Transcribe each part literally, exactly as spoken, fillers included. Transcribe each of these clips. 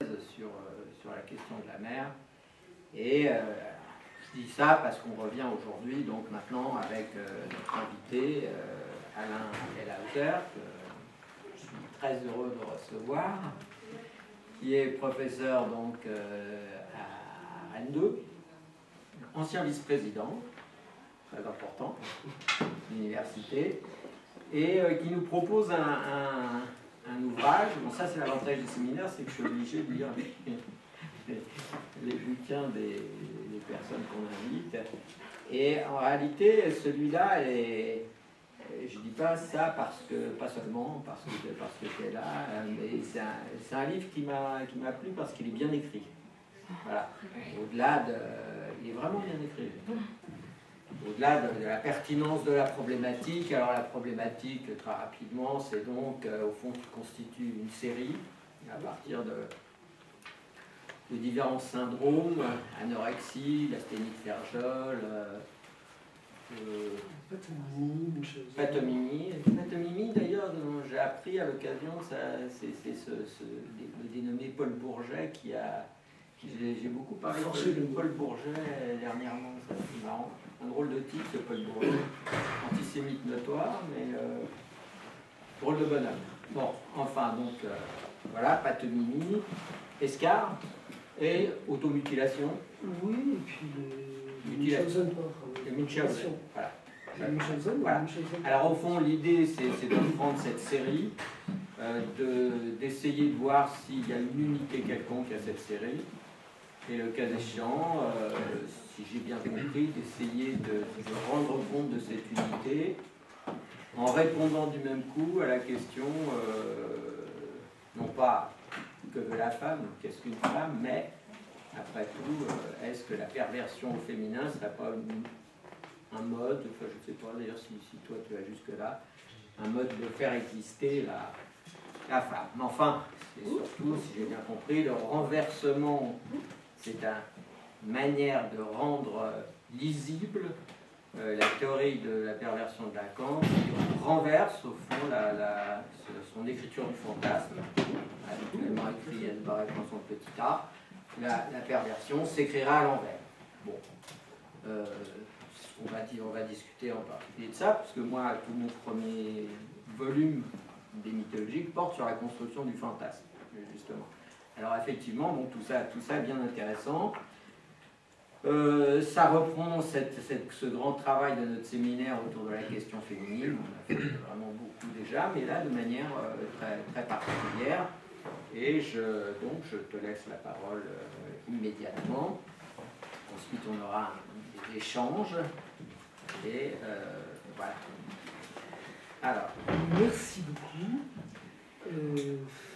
sur, sur la question de la mer. Et euh, je dis ça parce qu'on revient aujourd'hui, donc maintenant, avec euh, notre invité, euh, Alain Ellhauser, que je suis très heureux de recevoir, qui est professeur donc, euh, à Rennes deux, ancien vice-président, très important, de l'université, et euh, qui nous propose un, un, un ouvrage. Bon, ça c'est l'avantage du séminaire, c'est que je suis obligé de lire les, les, les bouquins des, des personnes qu'on invite. Et en réalité, celui-là est, je dis pas ça parce que, pas seulement parce que, parce que tu es là, mais c'est un, un livre qui m'a qui m'a plu parce qu'il est bien écrit. Voilà. Au-delà de, il est vraiment bien écrit. Au-delà de, de la pertinence de la problématique, alors la problématique, très rapidement, c'est donc, euh, au fond, qui constitue une série à partir de, de divers syndromes, anorexie, l'asthénie de Ferjol, euh, euh, patomimie. Patomimie, d'ailleurs, j'ai appris à l'occasion, c'est ce, ce, le dénommé Paul Bourget qui a... J'ai beaucoup parlé de Paul Bourget dernièrement, c'est marrant. Un drôle de titre, ce Paul Bourget. Antisémite notoire, mais euh, drôle de bonhomme. Bon, enfin, donc, euh, voilà, patomimie, escarre et automutilation. Oui, et puis le Munchausen par le Munchausen, voilà. Le Munchausen, voilà. le Munchausen. Alors, au fond, l'idée, c'est de prendre cette série, euh, d'essayer de, de voir s'il y a une unité quelconque à cette série. Et le cas échéant, euh, si j'ai bien compris, d'essayer de, de rendre compte de cette unité en répondant du même coup à la question, euh, non pas que veut la femme, qu'est-ce qu'une femme, mais après tout, euh, est-ce que la perversion au féminin ne serait pas une, un mode, enfin je ne sais pas d'ailleurs si, si toi tu vas jusque-là, un mode de faire exister la, la femme. Mais enfin, c'est surtout, si j'ai bien compris, le renversement. C'est une manière de rendre lisible euh, la théorie de la perversion de Lacan, qui renverse au fond la, la, son écriture du fantasme, habituellement écrit à barrer dans son petit a. La, la perversion s'écrira à l'envers. Bon, euh, on, va dire, on va discuter en particulier de ça, parce que moi, tout mon premier volume des mythologiques porte sur la construction du fantasme, justement. Alors effectivement, donc, tout ça, tout ça est bien intéressant. Euh, ça reprend cette, cette, ce grand travail de notre séminaire autour de la question féminine. On a fait vraiment beaucoup déjà, mais là de manière euh, très, très particulière. Et je, donc je te laisse la parole euh, immédiatement. Ensuite on aura des échanges. Et euh, voilà. Alors. Merci beaucoup. Euh...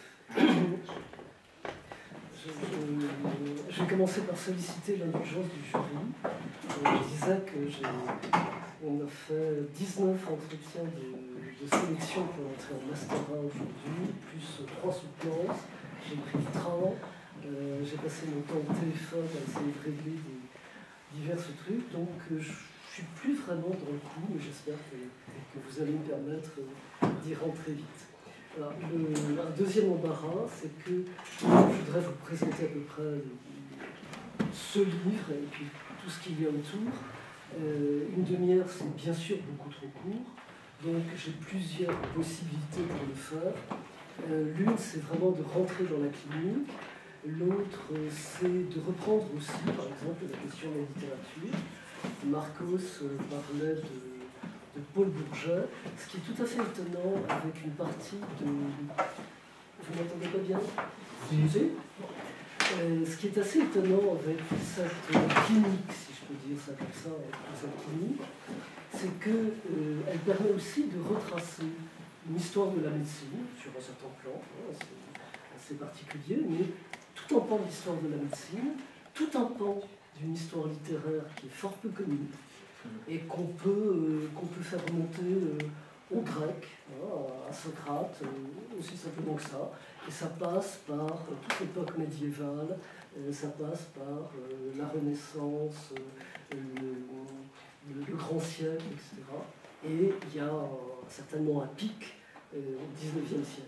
Je, je, je vais commencer par solliciter l'indulgence du jury. Je disais qu'on a fait dix-neuf entretiens de, de sélection pour entrer en Master un aujourd'hui, plus trois soutenances. J'ai pris le train, euh, j'ai passé mon temps au téléphone à essayer de régler des, divers trucs. Donc euh, je ne suis plus vraiment dans le coup, mais j'espère que, que vous allez me permettre d'y rentrer vite. Alors, le, un deuxième embarras, c'est que je voudrais vous présenter à peu près ce livre et puis tout ce qu'il y a autour. Euh, une demi-heure, c'est bien sûr beaucoup trop court, donc j'ai plusieurs possibilités pour le faire. Euh, L'une, c'est vraiment de rentrer dans la clinique. L'autre, c'est de reprendre aussi, par exemple, la question de la littérature. Marcos euh, parlait de de Paul Bourget, ce qui est tout à fait étonnant avec une partie de... Vous m'entendez pas bien? Oui. Euh, ce qui est assez étonnant avec cette clinique, si je peux dire ça comme ça, cette clinique, c'est qu'elle euh, permet aussi de retracer une histoire de la médecine sur un certain plan, hein, c'est assez particulier, mais tout un pan de l'histoire de la médecine, tout un pan d'une histoire littéraire qui est fort peu connue, et qu'on peut, euh, qu'on peut faire remonter euh, au grec, hein, à Socrate, euh, aussi simplement que ça. Et ça passe par euh, toute l'époque médiévale, euh, ça passe par euh, la Renaissance, euh, le, le, le grand siècle, et cetera. Et il y a euh, certainement un pic euh, au dix-neuvième siècle.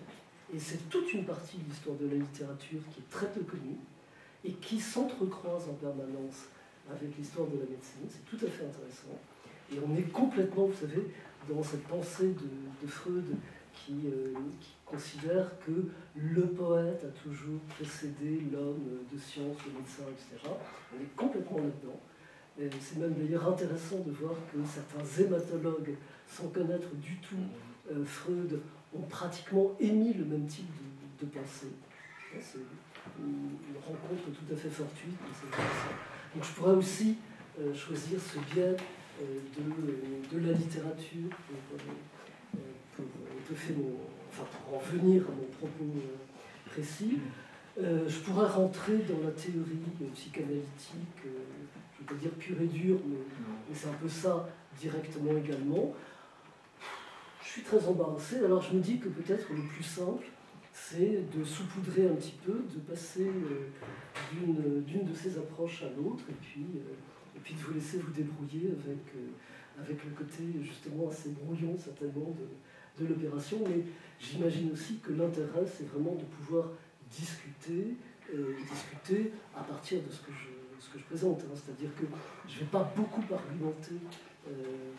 Et c'est toute une partie de l'histoire de la littérature qui est très peu connue et qui s'entrecroise en permanence avec l'histoire de la médecine. C'est tout à fait intéressant. Et on est complètement, vous savez, dans cette pensée de, de Freud qui, euh, qui considère que le poète a toujours précédé l'homme de science, le médecin, et cetera. On est complètement là-dedans. Et c'est même d'ailleurs intéressant de voir que certains hématologues, sans connaître du tout euh, Freud, ont pratiquement émis le même type de, de pensée. C'est une, une rencontre tout à fait fortuite, mais c'est intéressant. Donc je pourrais aussi euh, choisir ce biais euh, de, de la littérature pour, euh, pour étoffer mon, enfin pour en venir à mon propos euh, précis. Euh, je pourrais rentrer dans la théorie euh, psychanalytique, euh, je ne veux pas dire pure et dure, mais, mais c'est un peu ça directement également. Je suis très embarrassé, alors je me dis que peut-être le plus simple, c'est de saupoudrer un petit peu, de passer euh, d'une, d'une de ces approches à l'autre, et puis, euh, et puis de vous laisser vous débrouiller avec, euh, avec le côté justement assez brouillon certainement de, de l'opération. Mais j'imagine aussi que l'intérêt, c'est vraiment de pouvoir discuter, euh, discuter à partir de ce que je, ce que je présente. Hein. C'est-à-dire que je ne vais pas beaucoup argumenter euh,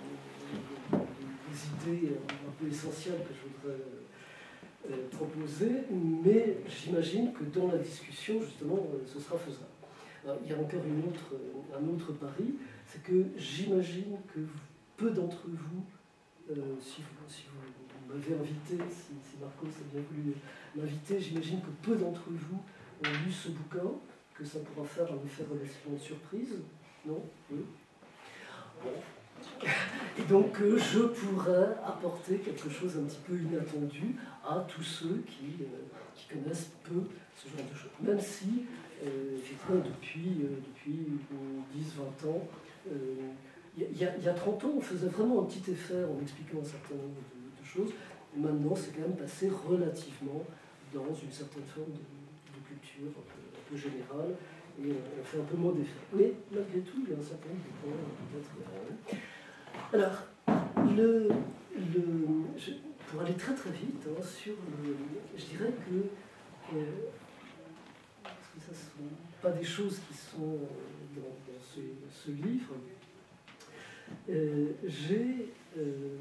les idées un peu essentielles que je voudrais euh, proposer, mais j'imagine que dans la discussion, justement, euh, ce sera faisable. Alors, il y a encore une autre, un autre pari, c'est que j'imagine que peu d'entre vous, euh, si vous, si vous m'avez invité, si, si Marcos a bien voulu m'inviter, j'imagine que peu d'entre vous ont lu ce bouquin, que ça pourra faire un effet relativement de surprise, non? Oui. Bon. Et donc euh, je pourrais apporter quelque chose un petit peu inattendu à tous ceux qui, euh, qui connaissent peu ce genre de choses. Même si, euh, effectivement, depuis, euh, depuis dix vingt ans, il euh, y, y, y a trente ans, on faisait vraiment un petit effet en expliquant un certain nombre de, de choses. Et maintenant, c'est quand même passé relativement dans une certaine forme de, de culture un peu, un peu générale. Et on fait un peu moins d'effet. Mais malgré tout, il y a un certain nombre de points peut-être. Euh, Alors, le, le, je, pour aller très très vite, hein, sur le, je dirais que, euh, parce que ça ne sont pas des choses qui sont dans, dans ce, ce livre, euh, j'ai euh,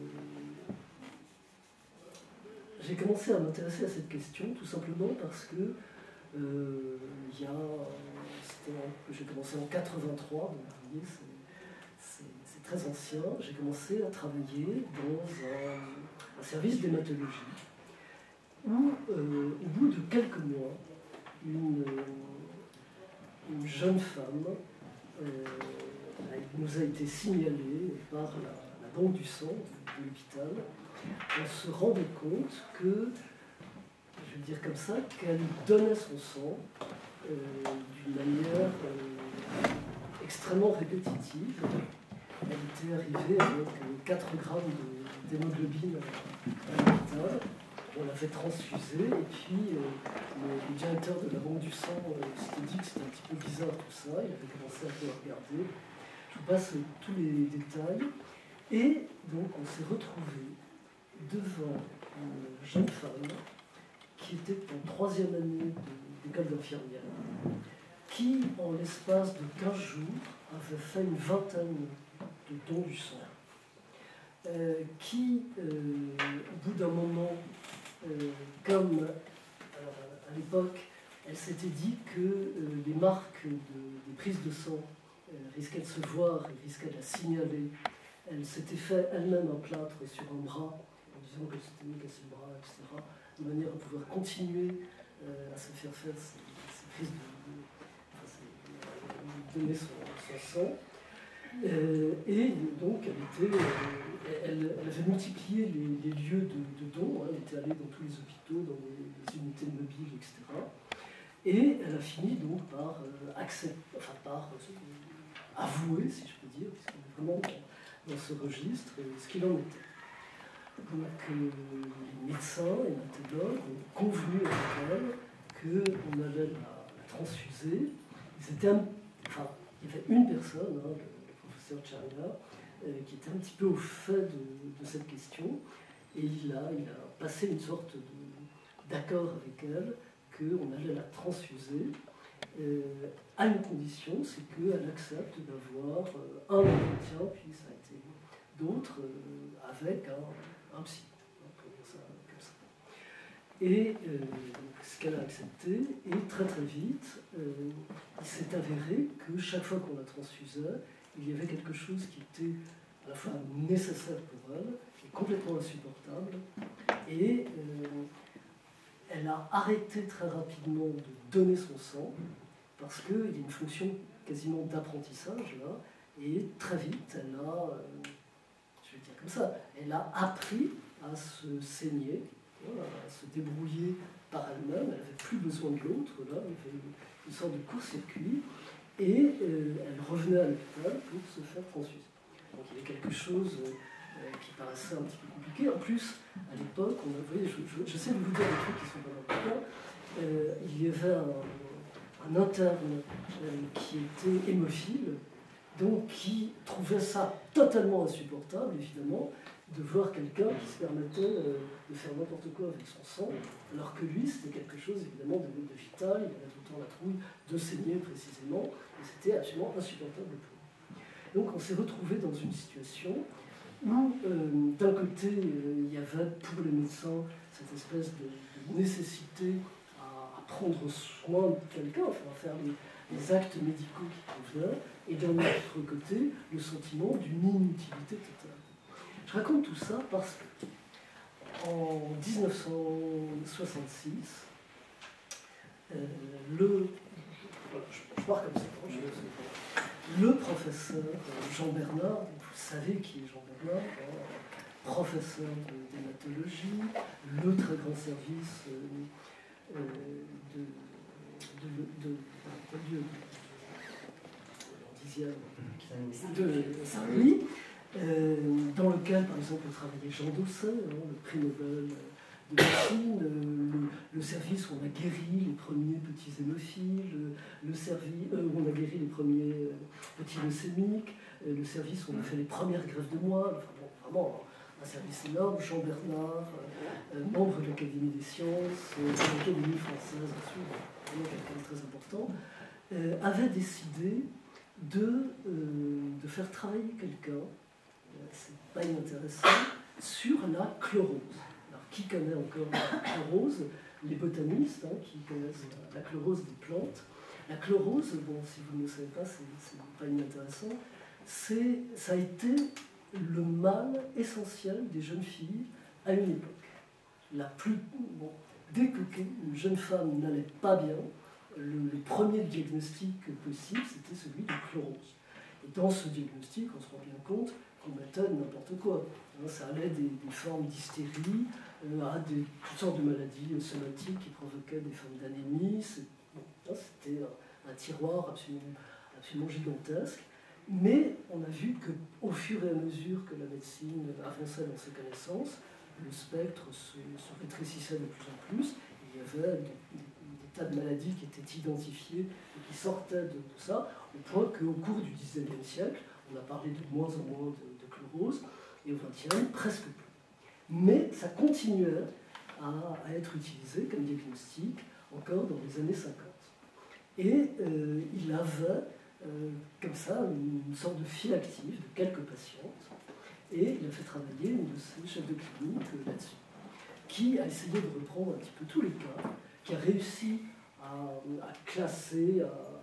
j'ai commencé à m'intéresser à cette question tout simplement parce que euh, il y a, j'ai commencé en quatre-vingt-trois, donc vous voyez, c'est, c'est très ancien. J'ai commencé à travailler dans un, un service d'hématologie où, euh, au bout de quelques mois, une, une jeune femme euh, nous a été signalée par la, la banque du sang de l'hôpital. On se rendait compte que, je vais le dire comme ça, qu'elle donnait son sang euh, d'une manière euh, extrêmement répétitive. Elle était arrivée avec quatre grammes d'hémoglobine à l'hôpital. On l'a fait transfuser et puis euh, le, le directeur de la banque du sang euh, s'était dit que c'était un petit peu bizarre tout ça. Il avait commencé à peu regarder. Je vous passe tous les détails. Et donc on s'est retrouvé devant une jeune femme qui était en troisième année d'école d'infirmière, qui, en l'espace de quinze jours, avait fait une vingtaine de dons du sang, euh, qui, euh, au bout d'un moment, euh, comme alors, à l'époque, elle s'était dit que euh, les marques de, des prises de sang euh, risquaient de se voir, et risquaient de la signaler. Elle s'était fait elle-même un plâtre sur un bras, en disant qu'elle s'était mis cassé le bras, et cetera, de manière à pouvoir continuer euh, à se faire faire ces, ces prises de, de, enfin, ces, de donner son, son sang. Euh, et donc, elle, était, euh, elle, elle avait multiplié les, les lieux de, de dons, hein, elle était allée dans tous les hôpitaux, dans les, les unités mobiles, et cetera. Et elle a fini donc par euh, accepter, enfin par euh, avouer, si je peux dire, puisqu'on est vraiment dans, dans ce registre, euh, ce qu'il en était. Donc, euh, les médecins et hématologues ont convenu avec elle qu'on allait la, la transfuser. C'était un, enfin, il y avait une personne, hein, le professeur Tchariga, euh, qui était un petit peu au fait de, de cette question, et il a, il a passé une sorte de, d'accord avec elle qu'on allait la transfuser, euh, à une condition, c'est qu'elle accepte d'avoir euh, un entretien, puis ça a été d'autres, euh, avec un, un psy, hein, pour dire ça comme ça. Et euh, ce qu'elle a accepté, et très très vite, euh, il s'est avéré que chaque fois qu'on la transfusait, il y avait quelque chose qui était à la fois nécessaire pour elle, et complètement insupportable, et euh, elle a arrêté très rapidement de donner son sang, parce qu'il y a une fonction quasiment d'apprentissage là, et très vite, elle a, euh, je vais dire comme ça, elle a appris à se saigner, voilà, à se débrouiller par elle-même, elle n'avait plus besoin de l'autre, là, elle avait une, une sorte de court-circuit, et euh, elle revenait à l'hôpital pour se faire transfuser. Donc il y avait quelque chose euh, qui paraissait un petit peu compliqué. En plus, à l'époque, on avait, je, je, j'essaie de vous dire des trucs qui sont pas importants, euh, il y avait un, un interne euh, qui était hémophile, donc qui trouvait ça totalement insupportable, évidemment, de voir quelqu'un qui se permettait euh, de faire n'importe quoi avec son sang, alors que lui, c'était quelque chose, évidemment, de, de vital, il avait tout le temps la trouille de saigner précisément, et c'était absolument insupportable pour lui. Donc on s'est retrouvé dans une situation où, euh, d'un côté, euh, il y avait pour les médecins cette espèce de, de nécessité à, à prendre soin de quelqu'un, enfin à faire les, les actes médicaux qui convenaient, et d'un autre côté, le sentiment d'une inutilité totale. Je raconte tout ça parce que, en dix-neuf cent soixante-six, euh, le, voilà, je, je pars comme ça, hein, je, le professeur Jean Bernard, vous savez qui est Jean Bernard, hein, professeur d'hématologie, le très grand service euh, de, de, de, de, de, de, de Saint-Louis, euh, dans lequel, par exemple, travaillait Jean Dosset, hein, le prix Nobel de médecine, le, le service où on a guéri les premiers petits hémophiles, le, le service euh, où on a guéri les premiers euh, petits leucémiques, euh, le service où on a fait les premières greffes de moelle, enfin, bon, vraiment un service énorme. Jean Bernard, euh, membre de l'Académie des sciences, euh, de l'Académie française, ensuite, vraiment quelqu'un de très important, euh, avait décidé de, euh, de faire travailler quelqu'un, c'est pas inintéressant, sur la chlorose. Alors, qui connaît encore la chlorose? Les botanistes, hein, qui connaissent la, la chlorose des plantes. La chlorose, bon, si vous ne le savez pas, c'est pas inintéressant, ça a été le mal essentiel des jeunes filles à une époque. La plus, bon, dès qu'une jeune femme n'allait pas bien, le, le premier diagnostic possible, c'était celui de chlorose. Et dans ce diagnostic, on se rend bien compte qu'on mettait n'importe quoi. Ça allait des, des formes d'hystérie euh, à des, toutes sortes de maladies somatiques qui provoquaient des formes d'anémie. Bon, c'était un, un tiroir absolument, absolument gigantesque. Mais on a vu qu'au fur et à mesure que la médecine avançait dans ses connaissances, le spectre se, se rétrécissait de plus en plus. Il y avait des, des, des tas de maladies qui étaient identifiées et qui sortaient de tout ça, au point qu'au cours du dix-neuvième siècle, on a parlé de moins en moins de, de chlorose, et au vingtième, presque plus. Mais ça continuait à, à être utilisé comme diagnostic encore dans les années cinquante. Et euh, il avait euh, comme ça une sorte de fil actif de quelques patientes, et il a fait travailler une de ses chefs de clinique euh, là-dessus, qui a essayé de reprendre un petit peu tous les cas, qui a réussi à, à classer, à,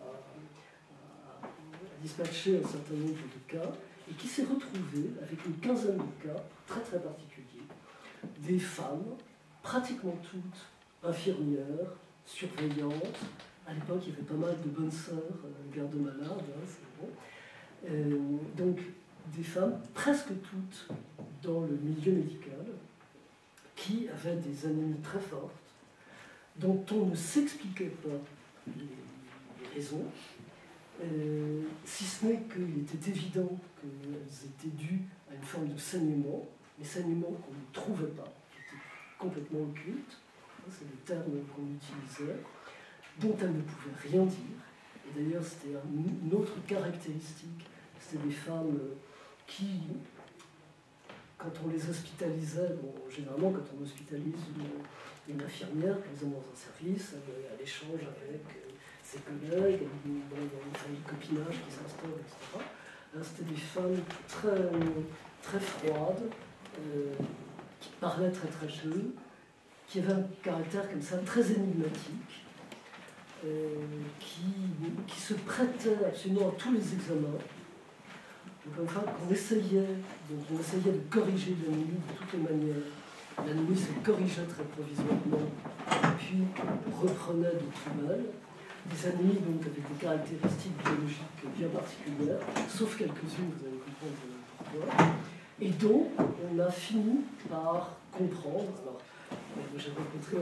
à, à dispatcher un certain nombre de cas, et qui s'est retrouvé avec une quinzaine de cas très très particuliers, des femmes, pratiquement toutes infirmières, surveillantes. À l'époque, il y avait pas mal de bonnes sœurs, euh, gardes-malades, hein, c'est bon. Euh, donc, des femmes, presque toutes dans le milieu médical, qui avaient des anémies très fortes, dont on ne s'expliquait pas les, les raisons, euh, si ce n'est qu'il était évident qu'elles étaient dues à une forme de saignement, mais saignement qu'on ne trouvait pas, qui était complètement occulte, c'est le terme qu'on utilisait, dont elles ne pouvaient rien dire. Et d'ailleurs, c'était une autre caractéristique, c'était des femmes qui quand on les hospitalisait, bon, généralement quand on hospitalise une, une infirmière, par exemple dans un service, elle, elle échange avec euh, ses collègues, elle, bon, dans une famille de copinage qui s'installe, et cetera. Là, c'était des femmes très, très froides, euh, qui parlaient très très peu, qui avaient un caractère comme ça très énigmatique, euh, qui, qui se prêtaient absolument à tous les examens. Donc, enfin, qu'on essayait, donc on essayait de corriger l'anémie de toutes les manières. L'anémie se corrigeait très provisoirement, puis reprenait de tout mal. Des anémies donc avec des caractéristiques biologiques bien particulières, sauf quelques-unes, vous allez comprendre pourquoi. Et donc, on a fini par comprendre. Alors, j'ai rencontré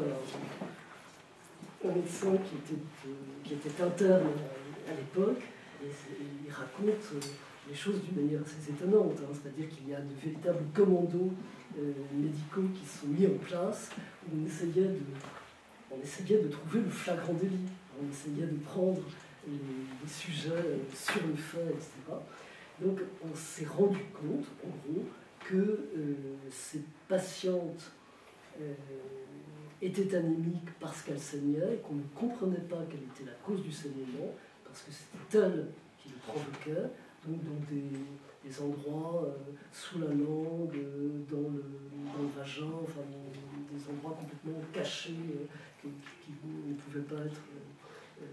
un, un médecin qui était, qui était interne à l'époque, et il raconte les choses d'une manière assez étonnante, hein, c'est-à-dire qu'il y a de véritables commandos euh, médicaux qui sont mis en place, où on essayait de, on essayait de trouver le flagrant délit, on essayait de prendre les, les sujets sur le fait, et cetera. Donc on s'est rendu compte, en gros, que euh, ces patientes euh, étaient anémiques parce qu'elles saignaient, et qu'on ne comprenait pas quelle était la cause du saignement, parce que c'était elle qui le provoquait. Donc dans des, des endroits euh, sous la langue, euh, dans, le, dans le vagin, enfin dans des endroits complètement cachés euh, qui, qui, ne pouvaient pas être euh,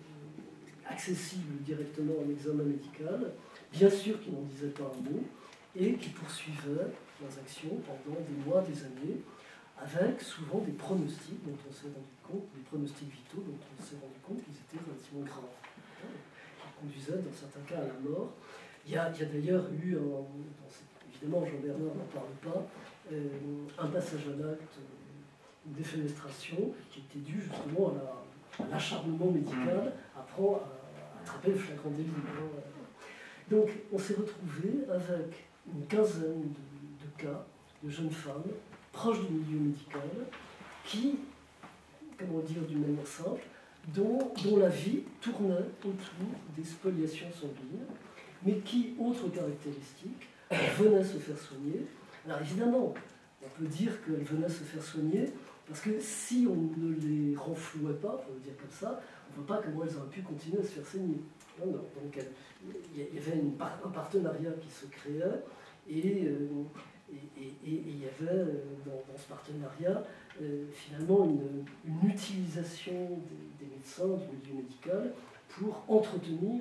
euh, accessibles directement à l'examen médical, bien sûr qui n'en disaient pas un mot, et qui poursuivaient leurs actions pendant des mois, des années, avec souvent des pronostics dont on s'est rendu compte, des pronostics vitaux dont on s'est rendu compte qu'ils étaient relativement graves, conduisait dans certains cas à la mort. Il y a, a d'ailleurs eu, un, dans, évidemment Jean-Bernard n'en parle pas, euh, un passage à l'acte, une défenestration qui était due justement à l'acharnement la, médical après à, à attraper le flagrant délit. Donc on s'est retrouvé avec une quinzaine de, de cas de jeunes femmes proches du milieu médical qui, comment dire d'une manière simple, Dont, dont la vie tournait autour des spoliations sanguines, mais qui, autre caractéristique, venaient se faire soigner. Alors évidemment, on peut dire qu'elles venaient se faire soigner, parce que si on ne les renflouait pas, pour le dire comme ça, on ne voit pas comment elles auraient pu continuer à se faire saigner. Non, non. Donc il y avait une, un partenariat qui se créait, et, euh, et, et, et il y avait dans, dans ce partenariat euh, finalement une, une utilisation des, des médecins, du milieu médical, pour entretenir,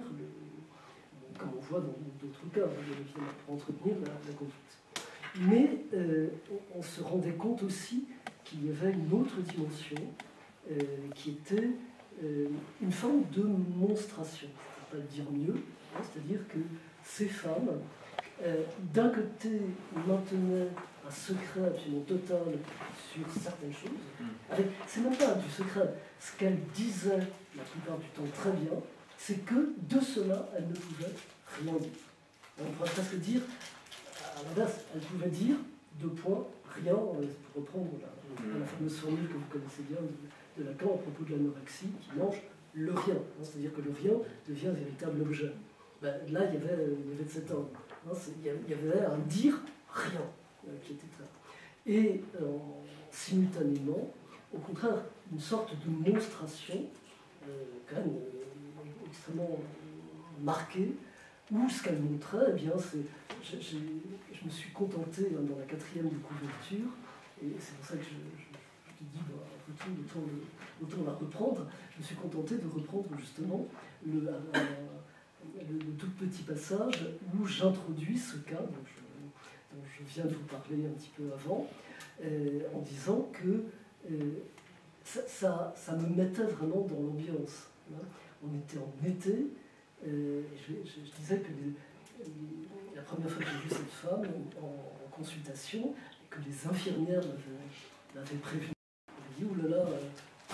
le, comme on voit dans d'autres cas, évidemment, pour entretenir la, la conduite. Mais euh, on, on se rendait compte aussi qu'il y avait une autre dimension euh, qui était euh, une forme de monstration, pour ne pas le dire mieux, hein, c'est-à-dire que ces femmes, euh, d'un côté, maintenaient un secret absolument total sur certaines choses. Avec, c'est même pas du secret. Ce qu'elles disaient la plupart du temps très bien, c'est que de cela, elles ne pouvaient rien dire. On pourrait presque dire, à l'inverse, elles pouvaient dire, deux points, rien, pour reprendre la, la fameuse formule que vous connaissez bien de, de Lacan à propos de l'anorexie, qui mange le rien. Hein, c'est-à-dire que le rien devient un véritable objet. Ben, là, il y avait, il y avait de cet ordre. Hein, il y avait un dire rien euh, qui était très. Et euh, simultanément, au contraire, une sorte de monstration, euh, quand même euh, extrêmement marquée, où ce qu'elle montrait, eh bien, c'est, j'ai, j'ai, je me suis contenté hein, dans la quatrième de couverture, et c'est pour ça que je, je, je te dis, bah, autant, autant, autant la reprendre, je me suis contenté de reprendre justement le, un, le, le tout petit passage où j'introduis ce cas dont je, dont je viens de vous parler un petit peu avant, euh, en disant que euh, ça, ça, ça me mettait vraiment dans l'ambiance. Hein. On était en été, euh, et je, je, je disais que les, les, la première fois que j'ai vu cette femme en, en consultation, et que les infirmières l'avaient prévenu, elle dit « Ouh là là, prépare-toi »,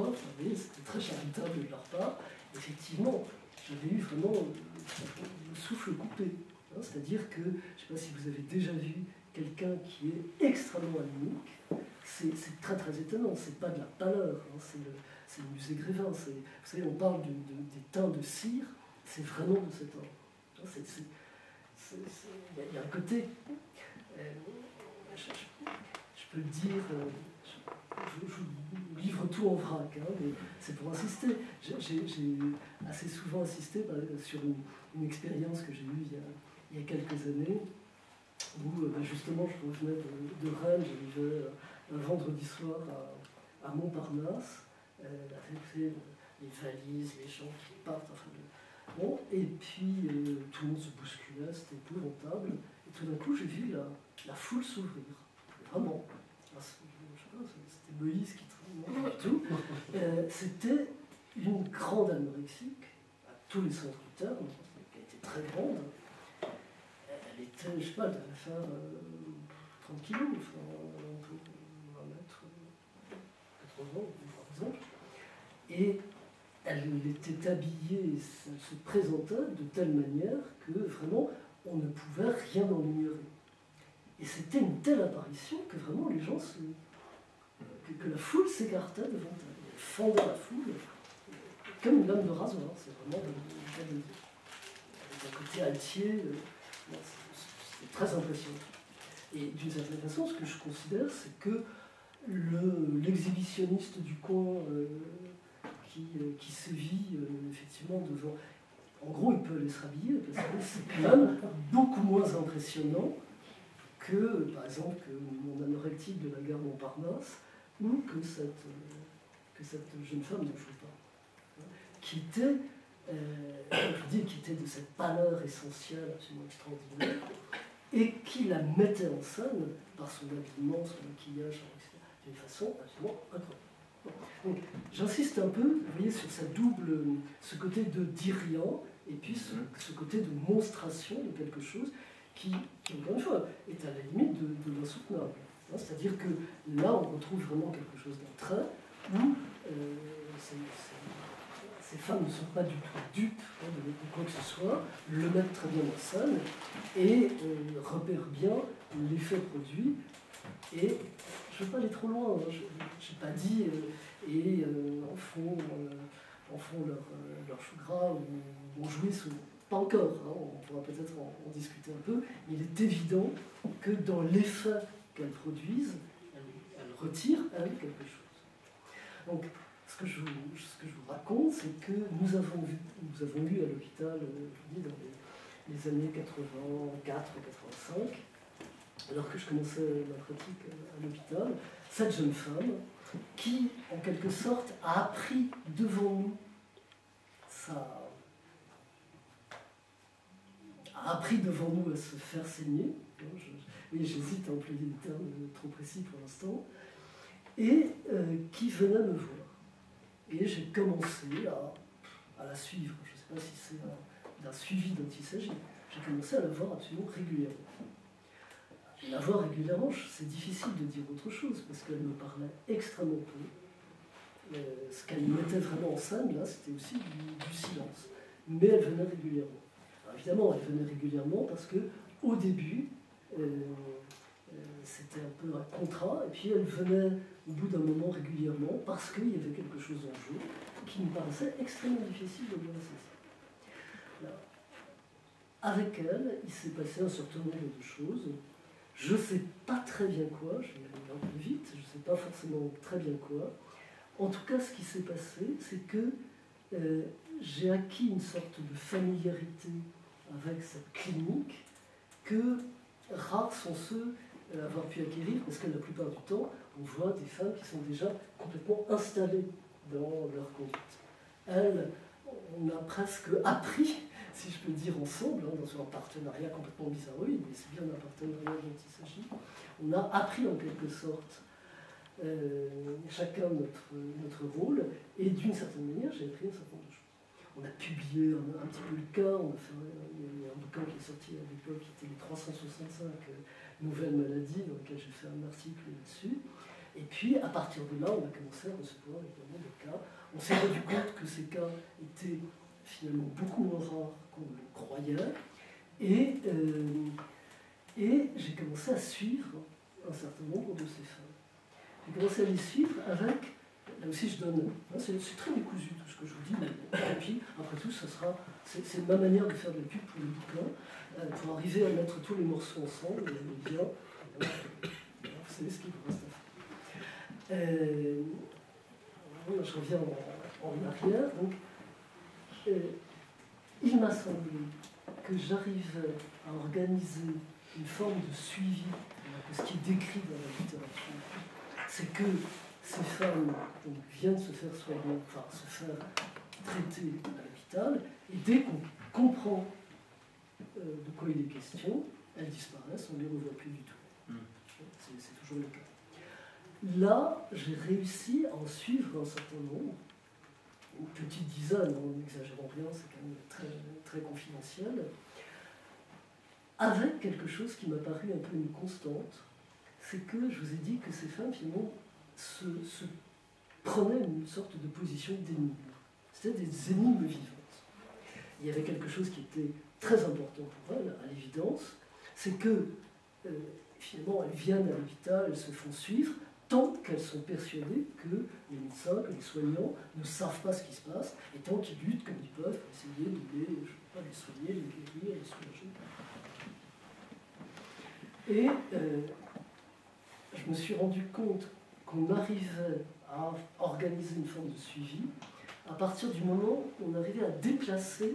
vous voyez, c'était très charitable de leur part. Effectivement, j'avais eu vraiment le souffle coupé. Hein, c'est-à-dire que, je ne sais pas si vous avez déjà vu quelqu'un qui est extrêmement anémique, c'est, c'est très très étonnant, c'est pas de la pâleur, hein, c'est, le, c'est le musée Grévin. C'est, vous savez, on parle de, de, des teints de cire, c'est vraiment de cet ordre. Hein, c'est, c'est, il y a un côté, euh, je, je, je peux le dire, euh, je, je, je livre tout en vrac, hein, mais c'est pour insister. J'ai assez souvent insisté bah, sur une, une expérience que j'ai eue il y, a, il y a quelques années, où bah, justement je revenais de, de Rennes, j'arrivais un vendredi soir à, à Montparnasse, euh, avec les valises, les gens qui partent, enfin, le, bon, et puis euh, tout le monde se bousculait, c'était épouvantable, et tout d'un coup j'ai vu la, la foule s'ouvrir, vraiment. C'était Moïse qui travaillait, du tout. Euh, c'était une grande anorexique, à tous les sens du terme, qui était très grande. Elle était, je sais pas, elle devait faire euh, trente kilos, enfin, un mètre quatre-vingts, par exemple. Et elle était habillée, elle se présentait de telle manière que vraiment on ne pouvait rien en ignorer. Et c'était une telle apparition que vraiment les gens se. que, que la foule s'écartait devant elle. Elle fendait la foule comme une lame de rasoir. C'est vraiment avec un côté altier. C'est très impressionnant. Et d'une certaine façon, ce que je considère, c'est que l'exhibitionniste le, du coin euh, qui, euh, qui sévit euh, effectivement devant. En gros, il peut aller se rhabiller parce que c'est quand même beaucoup moins impressionnant que, par exemple, que mon anorectique de la gare Montparnasse ou que cette, euh, que cette jeune femme ne joue pas. Qui était, euh, je dis, qui était de cette pâleur essentielle absolument extraordinaire et qui la mettait en scène par son habillement, son maquillage, et cetera, d'une façon absolument incroyable. Donc, j'insiste un peu, vous voyez, sur cette double, ce côté de dire rien et puis ce, ce côté de monstration de quelque chose qui, qui, encore une fois, est à la limite de, de l'insoutenable. Hein, c'est-à-dire que là, on retrouve vraiment quelque chose d'un trait où euh, c'est, c'est, ces femmes ne sont pas du tout dupes hein, de, de quoi que ce soit, le mettent très bien en scène et euh, repèrent bien l'effet produit. Et je ne veux pas aller trop loin, hein, je n'ai pas dit euh, et euh, en font, euh, en font leur, euh, leur chou gras ou, ou jouissent. Pas encore, hein, on pourra peut-être en, en discuter un peu. Il est évident que dans l'effet qu'elles produisent, elles, elles retirent, elles, quelque chose. Donc, ce que je, ce que je vous raconte, c'est que nous avons, vu, nous avons eu à l'hôpital, je vous dis, dans les, les années quatre-vingt-quatre quatre-vingt-cinq, alors que je commençais ma pratique à l'hôpital, cette jeune femme qui, en quelque sorte, a appris devant nous sa... a appris devant nous à se faire saigner. Je, oui, j'hésite à employer des termes trop précis pour l'instant. Et euh, qui venait me voir. Et j'ai commencé à, à la suivre. Je ne sais pas si c'est d'un suivi dont il s'agit. J'ai commencé à la voir absolument régulièrement. La voir régulièrement, c'est difficile de dire autre chose, parce qu'elle me parlait extrêmement peu. Euh, ce qu'elle mettait vraiment en scène, là, c'était aussi du, du silence. Mais elle venait régulièrement. Alors, évidemment, elle venait régulièrement parce que au début, euh, euh, c'était un peu un contrat, et puis elle venait au bout d'un moment régulièrement parce qu'il y avait quelque chose en jeu qui me paraissait extrêmement difficile de me laisser. Là, avec elle, il s'est passé un certain nombre de choses. Je ne sais pas très bien quoi, je vais aller un peu vite, je ne sais pas forcément très bien quoi. En tout cas, ce qui s'est passé, c'est que euh, j'ai acquis une sorte de familiarité avec cette clinique que rares sont ceux à avoir pu acquérir, parce que la plupart du temps, on voit des femmes qui sont déjà complètement installées dans leur conduite. Elles, on a presque appris, si je peux dire ensemble, hein, dans un partenariat complètement bizarroïde, mais c'est bien un partenariat dont il s'agit, on a appris en quelque sorte euh, chacun notre, notre rôle, et d'une certaine manière, j'ai appris un certain nombre de choses. On a publié un, un petit peu le cas, on a fait un, il y a un bouquin qui est sorti à l'époque, qui était les trois cent soixante-cinq euh, nouvelles maladies, dans lequel j'ai fait un article là-dessus. Et puis, à partir de là, on a commencé à recevoir évidemment des cas. On s'est rendu compte que ces cas étaient finalement beaucoup moins rares qu'on le croyait. Et, euh, et j'ai commencé à suivre un certain nombre de ces femmes. J'ai commencé à les suivre avec, là aussi je donne, hein, c'est très décousu tout ce que je vous dis, mais et puis après après tout, ce sera, c'est ma manière de faire de la pub pour le bouquin, euh, pour arriver à mettre tous les morceaux ensemble, et bien, voilà, vous savez ce qu'il vous reste à faire. Euh, voilà, je reviens en, en arrière, donc, euh, il m'a semblé que j'arrivais à organiser une forme de suivi, que ce qui est décrit dans la littérature, c'est que ces femmes donc, viennent se faire soigner, enfin se faire traiter à l'hôpital, et dès qu'on comprend euh, de quoi il est question, elles disparaissent, on ne les revoit plus du tout. C'est toujours le cas. Là, j'ai réussi à en suivre un certain nombre, une petite dizaine, en n'exagérant rien, c'est quand même très, très confidentiel, avec quelque chose qui m'a paru un peu une constante, c'est que je vous ai dit que ces femmes, finalement, se, se prenaient une sorte de position d'énigme. C'était des énigmes vivantes. Il y avait quelque chose qui était très important pour elles, à l'évidence, c'est que, euh, finalement, elles viennent à l'hôpital, elles se font suivre, tant qu'elles sont persuadées que les médecins, que les soignants ne savent pas ce qui se passe, et tant qu'ils luttent comme ils peuvent pour essayer de les, je sais pas, les soigner, les guérir, les soulager. Et euh, je me suis rendu compte qu'on arrivait à organiser une forme de suivi à partir du moment où on arrivait à déplacer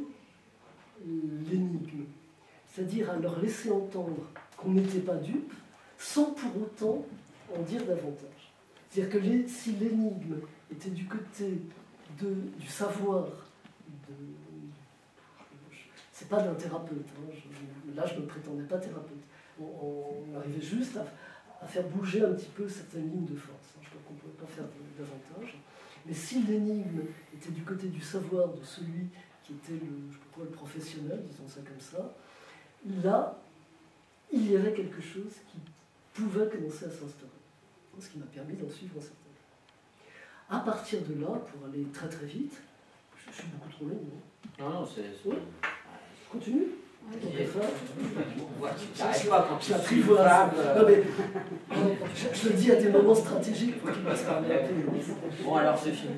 l'énigme, c'est-à-dire à leur laisser entendre qu'on n'était pas dupes, sans pour autant en dire davantage. C'est-à-dire que les, si l'énigme était du côté de, du savoir, de, c'est pas d'un thérapeute, hein, je, là je ne prétendais pas thérapeute, on, on arrivait juste à, à faire bouger un petit peu certaines lignes de force, hein, je crois qu'on ne pouvait pas faire davantage, mais si l'énigme était du côté du savoir de celui qui était le, je sais pas quoi, le professionnel, disons ça comme ça, là, il y avait quelque chose qui pouvait commencer à s'instaurer. Ce qui m'a permis d'en suivre un certain nombre. À partir de là, pour aller très très vite, je, je suis beaucoup trop long, non? Non, non, c'est... Oui. Je continue. Tu n'arrêtes pas quand tu la suis privoise. femme. Non, mais, je, je le dis à des moments stratégiques pour qu'il puisse parler un peu. Bon, alors c'est fini.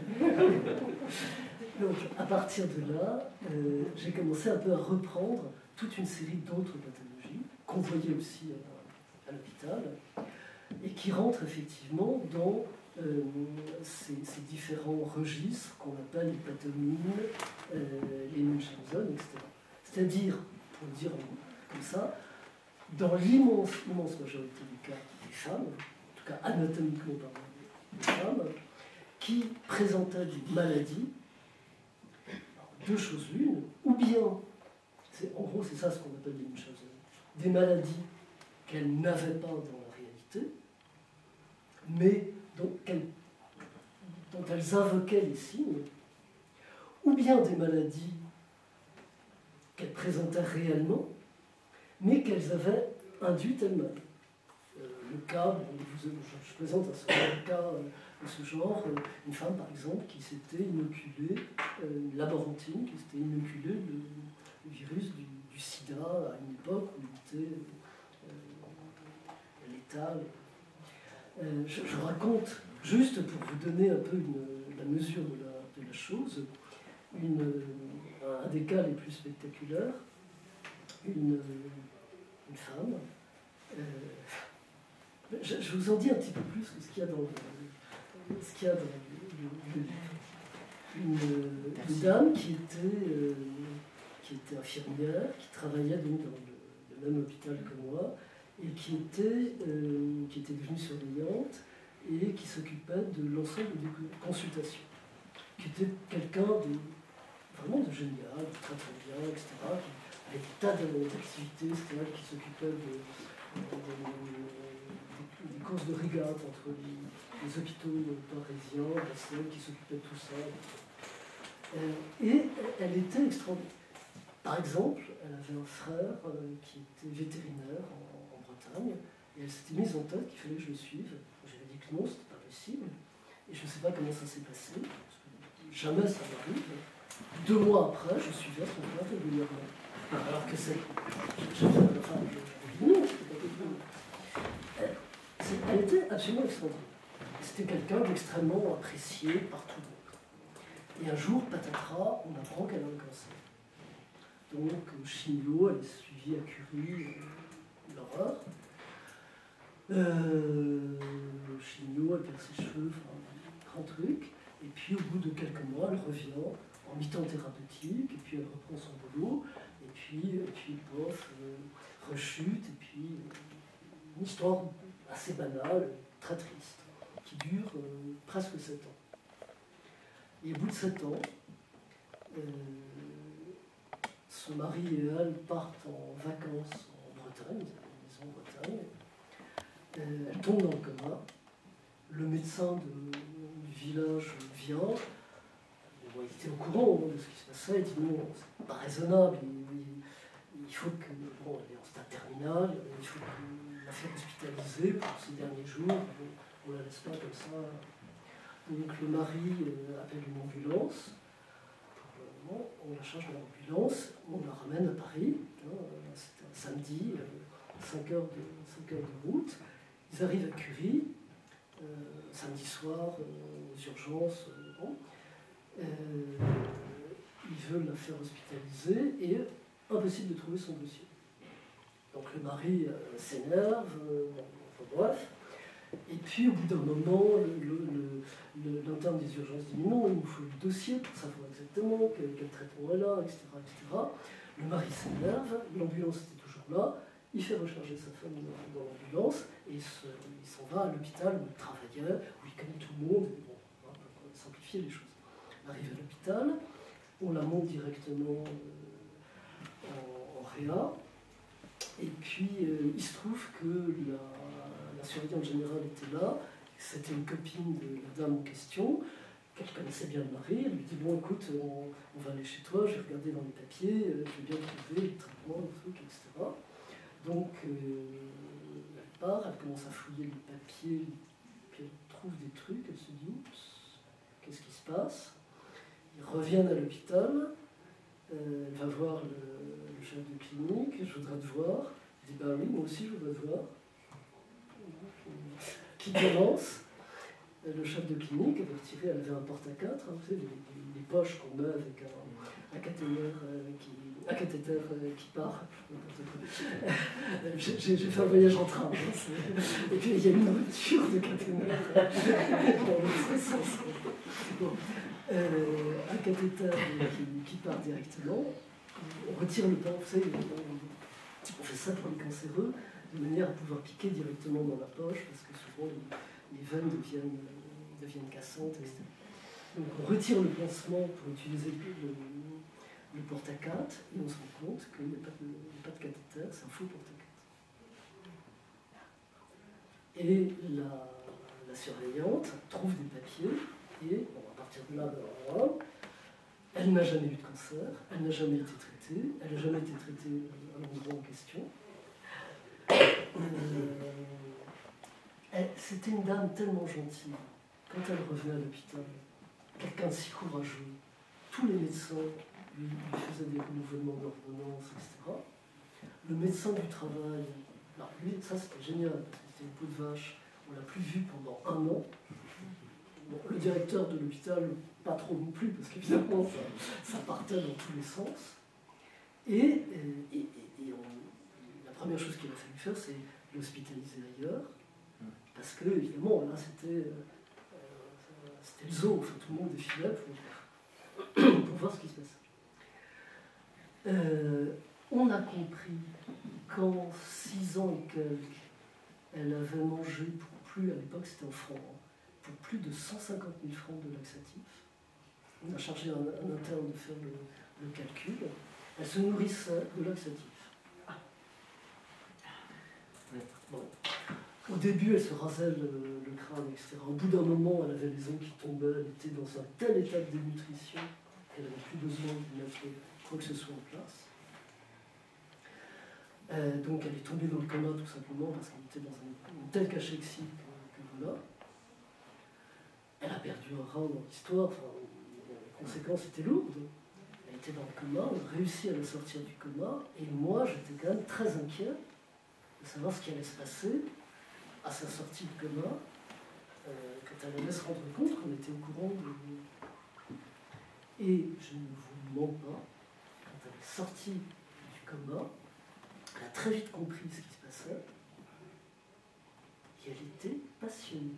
Donc, à partir de là, euh, j'ai commencé un peu à reprendre toute une série d'autres pathologies qu'on voyait aussi à, à l'hôpital et qui rentrent effectivement dans euh, ces, ces différents registres qu'on appelle les pathomines, euh, les Munchausen, et cetera. C'est-à-dire, pour le dire comme ça, dans l'immense immense majorité des cas, des femmes, en tout cas anatomiquement parlant, des femmes, qui présentaient des maladies, deux choses l'une, ou bien, en gros c'est ça ce qu'on appelle des Munchausen, des maladies qu'elles n'avaient pas dans la réalité, mais dont, elles, dont elles invoquaient les signes, ou bien des maladies qu'elles présentaient réellement, mais qu'elles avaient induites elles-mêmes. Euh, le cas, bon, je, je présente un certain cas euh, de ce genre, euh, une femme par exemple qui s'était inoculée, euh, une laborantine, qui s'était inoculée le, le virus du, du sida à une époque où il était euh, létal. Euh, je, je raconte, juste pour vous donner un peu une, la mesure de la, de la chose, une, un des cas les plus spectaculaires, une, une femme. Euh, je, je vous en dis un petit peu plus que ce qu'il y a dans le, ce qu'il y a dans le, le, le livre. Une, une dame qui était, euh, qui était infirmière, qui travaillait donc dans le, le même hôpital que moi, et qui était, euh, qui était devenue surveillante et qui s'occupait de l'ensemble des consultations, qui était quelqu'un de vraiment de génial, de très très bien, et cetera, qui avait des tas d'activités, c'était elle qui s'occupait de, de, de, de, des courses de régate entre les, les hôpitaux parisiens, c'est elle qui s'occupait de tout ça. Et elle était extraordinaire. Par exemple, elle avait un frère qui était vétérinaire en, en Bretagne, et elle s'était mise en tête qu'il fallait que je le suive. J'avais dit que non, c'était pas possible, et je ne sais pas comment ça s'est passé, parce que jamais ça m'arrive. Deux mois après, je suivais son frère régulièrement. Alors que c'est... Enfin, je non, c'était pas possible. Elle, elle était absolument extraordinaire. C'était quelqu'un d'extrêmement apprécié par tout le monde. Et un jour, patatras, on apprend qu'elle a un cancer. Donc, chimio, elle est suivie à Curie, euh, l'horreur. Euh, chimio, elle perd ses cheveux, enfin, grand truc. Et puis, au bout de quelques mois, elle revient en mi-temps thérapeutique, et puis elle reprend son boulot, et puis, et puis pof, euh, rechute, et puis euh, une histoire assez banale, très triste, qui dure euh, presque sept ans. Et au bout de sept ans, euh, son mari et elle partent en vacances en Bretagne, ils ont une maison en Bretagne. Euh, elle tombe dans le coma. Le médecin de, du village vient. Bon, il était au courant de ce qui se passait. Il dit non, c'est pas raisonnable. Il, il, il faut que. Bon, elle est en stade terminal. Il faut la faire hospitaliser pour ces derniers jours. On ne la laisse pas comme ça. Donc le mari euh, appelle une ambulance. Bon, on la charge dans l'ambulance, on la ramène à Paris, hein, c'était un samedi, euh, cinq heures de route. Ils arrivent à Curie, euh, samedi soir, euh, aux urgences. Euh, bon. euh, ils veulent la faire hospitaliser et impossible de trouver son dossier. Donc le mari euh, s'énerve, euh, bon, enfin, bref. Et puis, au bout d'un moment, l'interne des urgences dit non, il nous faut le dossier pour savoir exactement quel, quel traitement est là, et cetera, et cetera. Le mari s'énerve, l'ambulance était toujours là, il fait recharger sa femme dans, dans l'ambulance et il s'en va à l'hôpital où il travaillait, où il connaît tout le monde. Bon, on va simplifier les choses. On arrive à l'hôpital, on la monte directement euh, en, en réa, et puis euh, il se trouve que la. La surveillante générale était là, c'était une copine de la dame en question, qu'elle connaissait bien le mari. Elle lui dit bon, écoute, on, on va aller chez toi, j'ai regardé dans les papiers, euh, j'ai bien trouvé le traitement, le truc, et cetera. Donc, euh, elle part, elle commence à fouiller les papiers, puis elle trouve des trucs, elle se dit oups, qu'est-ce qui se passe? Ils reviennent à l'hôpital, euh, elle va voir le, le chef de clinique, je voudrais te voir. Il dit bah oui, moi aussi je voudrais te voir. Qui commence, le chef de clinique avait retiré, elle avait un porte à quatre, hein, vous savez, les, les, les poches qu'on met avec un, un cathéter euh, qui, un cathéter euh, qui part. J'ai fait un voyage en train, hein, et puis il y a une rupture de cathéter dans l'autre sens. Bon. Euh, un cathéter qui, qui part directement, on retire le pain, vous savez, on, on fait ça pour les cancéreux, de manière à pouvoir piquer directement dans la poche, parce que souvent les, les veines deviennent, euh, deviennent cassantes, et cetera. Donc on retire le pansement pour utiliser le, le porte à quatre, et on se rend compte qu'il n'y a, a pas de cathéter, c'est un faux porte à quatre. Et la, la surveillante trouve des papiers, et bon, à partir de là, ben, elle n'a jamais eu de cancer, elle n'a jamais été traitée, elle n'a jamais été traitée à l'endroit en question. Euh, C'était une dame tellement gentille. Quand elle revenait à l'hôpital, quelqu'un de si courageux, tous les médecins lui, lui faisaient des renouvellements d'ordonnances, et cetera. Le médecin du travail, alors lui, ça c'était génial, parce que c'était une peau de vache, on ne l'a plus vu pendant un an. Bon, le directeur de l'hôpital, pas trop non plus, parce qu'évidemment ça, ça partait dans tous les sens. Et, et, et, et on, la première chose qu'il a fallu faire, c'est l'hospitaliser ailleurs, parce que, évidemment, là, c'était euh, c'était le zoo, enfin, tout le monde défilait pour, pour voir ce qui se passait. Euh, on a compris qu'en six ans et quelques, elle avait mangé pour plus, à l'époque c'était en francs, hein, pour plus de cent cinquante mille francs de laxatifs. On a chargé un, un interne de faire le, le calcul. Elle se nourrissait de laxatifs. Bon. Au début, elle se rasait le, le crâne, et cetera. Au bout d'un moment, elle avait les ongles qui tombaient, elle était dans un tel état de dénutrition qu'elle n'avait plus besoin de mettre quoi que ce soit en place. Euh, donc elle est tombée dans le coma tout simplement parce qu'elle était dans une, une telle cachexie que, que voilà. Elle a perdu un rein dans l'histoire, enfin, les conséquences étaient lourdes. Elle était dans le coma, on a réussi à la sortir du coma, et moi j'étais quand même très inquiet de savoir ce qui allait se passer à sa sortie du coma, euh, quand elle allait se rendre compte qu'on était au courant de... Et je ne vous mens pas, quand elle est sortie du coma, elle a très vite compris ce qui se passait, et elle était passionnée.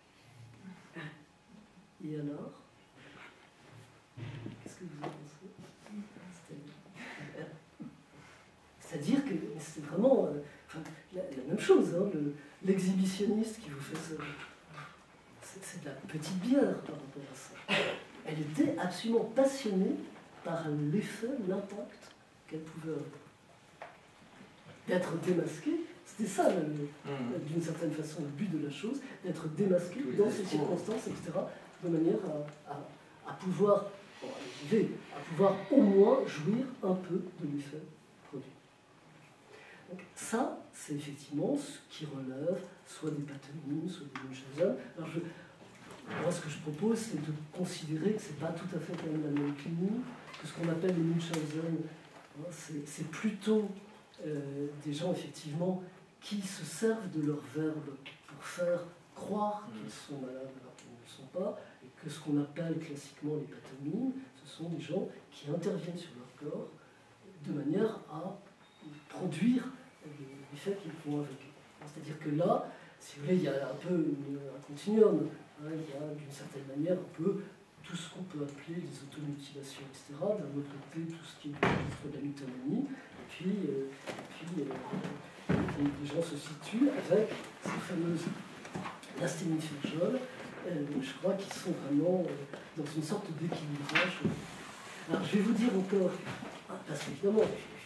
Et alors, qu'est-ce que vous en pensez? C'est-à-dire que c'était vraiment euh, enfin, la, la même chose, hein, le, l'exhibitionniste qui vous fait ça. C'est, c'est de la petite bière par rapport à ça. Elle était absolument passionnée par l'effet, l'impact qu'elle pouvait avoir. D'être démasquée, c'était ça, le, mmh. d'une certaine façon, le but de la chose, d'être démasqué oui, dans ces circonstances, et cetera, de manière à, à, à pouvoir, bon, allez, à pouvoir au moins jouir un peu de l'effet produit. Donc ça, c'est effectivement ce qui relève soit des pathonymes, soit des Munchausen. Alors je, moi, ce que je propose, c'est de considérer que ce n'est pas tout à fait quand même la même clinique, que ce qu'on appelle les Munchausen, hein, c'est, c'est plutôt euh, des gens, effectivement, qui se servent de leur verbe pour faire croire qu'ils sont malades alors qu'ils ne le sont pas, et que ce qu'on appelle classiquement les pathonymes, ce sont des gens qui interviennent sur leur corps de manière à produire l'effet qu'ils font avec eux. C'est-à-dire que là, si vous voulez, il y a un peu une, un continuum. Hein, il y a d'une certaine manière un peu tout ce qu'on peut appeler des automutilations, et cetera. D'un autre côté, tout ce qui est du registre de la mythomanie. Et puis, euh, et puis euh, les gens se situent avec ces fameuses asténiphéjoles, euh, je crois qu'ils sont vraiment euh, dans une sorte d'équilibrage. Alors, je vais vous dire encore, parce qu'évidemment,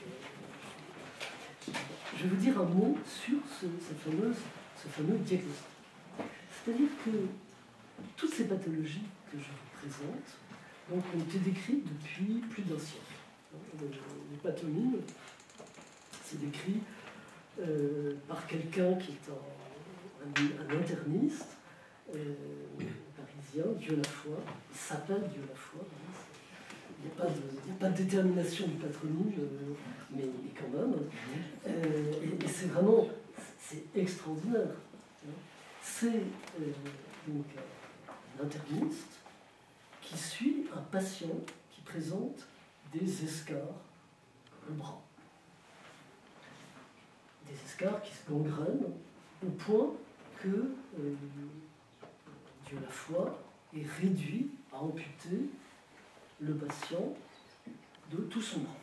je vais vous dire un mot sur ce, cette fameuse, ce fameux diagnostic. C'est-à-dire que toutes ces pathologies que je vous présente donc, ont été décrites depuis plus d'un siècle. Les pathonymes, c'est décrit euh, par quelqu'un qui est un, un, un interniste euh, parisien, Dieu la foi. Il s'appelle Dieu la foi. Il n'y a, a pas de détermination du patronyme, euh, mais, mais quand même. Euh, et, et c'est vraiment, c'est extraordinaire. C'est euh, donc un interniste qui suit un patient qui présente des escarres au bras. Des escarres qui se gangrènent au point que euh, Dieu la foi est réduit à amputer le patient de tout son bras.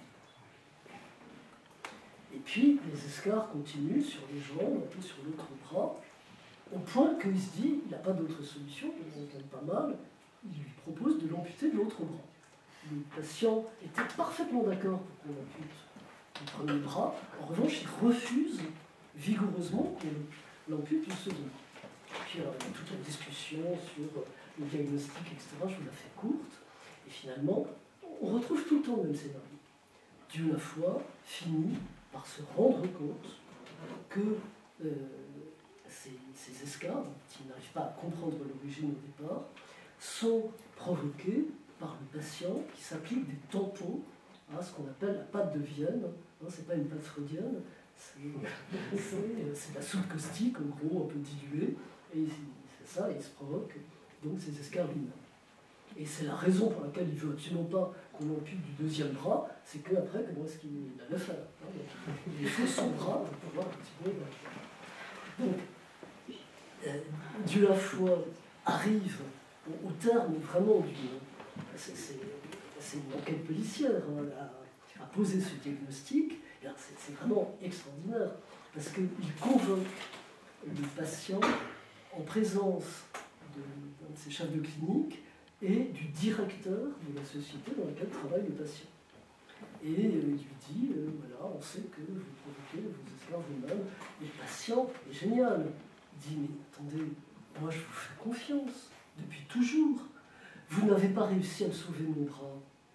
Et puis les escarres continuent sur les jambes, un peu sur l'autre bras, au point qu'il se dit, il n'a pas d'autre solution, il n'entend pas mal, il lui propose de l'amputer de l'autre bras. Le patient était parfaitement d'accord pour qu'on ampute le premier bras, en revanche il refuse vigoureusement qu'on l'ampute du second bras. Puis alors, il y a toute une discussion sur le diagnostic, et cetera, je vous la fais courte, et finalement, on retrouve tout le temps le même scénario. Dieu la foi finit par se rendre compte que euh, ces, ces escarres, dont il n'arrive pas à comprendre l'origine au départ, sont provoquées par le patient qui s'applique des tampons à ce qu'on appelle la pâte de Vienne. Hein, c'est pas une pâte freudienne, c'est, c'est, c'est de la soupe caustique, en gros, un peu diluée, et il fait ça, et il se provoque donc ces escarres lui-même. Et c'est la raison pour laquelle il ne veut absolument pas qu'on ampute du deuxième bras, c'est qu'après, comment est-ce qu'il allait faire, hein, il faut son bras pour pouvoir continuer. Donc, euh, Dieu la foi arrive au, au terme vraiment du... C'est, c'est, c'est une enquête policière hein, à, à poser ce diagnostic. Et alors, c'est, c'est vraiment extraordinaire, parce qu'il convoque le patient en présence de, de ses chefs de clinique et du directeur de la société dans laquelle travaille le patient. Et euh, il lui dit, euh, voilà, on sait que vous provoquez vos escarres vous-même. Et le patient est génial. Il dit, mais attendez, moi je vous fais confiance, depuis toujours. Vous n'avez pas réussi à me sauver mon bras.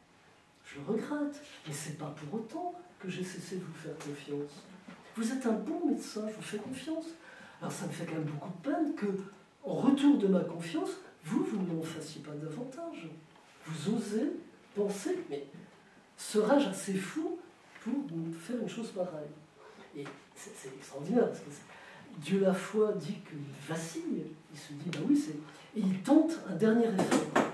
Je le regrette, mais c'est pas pour autant que j'ai cessé de vous faire confiance. Vous êtes un bon médecin, je vous fais confiance. Alors ça me fait quand même beaucoup de peine que, en retour de ma confiance, vous, vous ne m'en fassiez pas davantage. Vous osez penser, mais serais-je assez fou pour me faire une chose pareille? Et c'est, c'est extraordinaire, parce que Dieu la foi dit qu'il vacille. Il se dit, ben oui, c'est... Et il tente un dernier effort.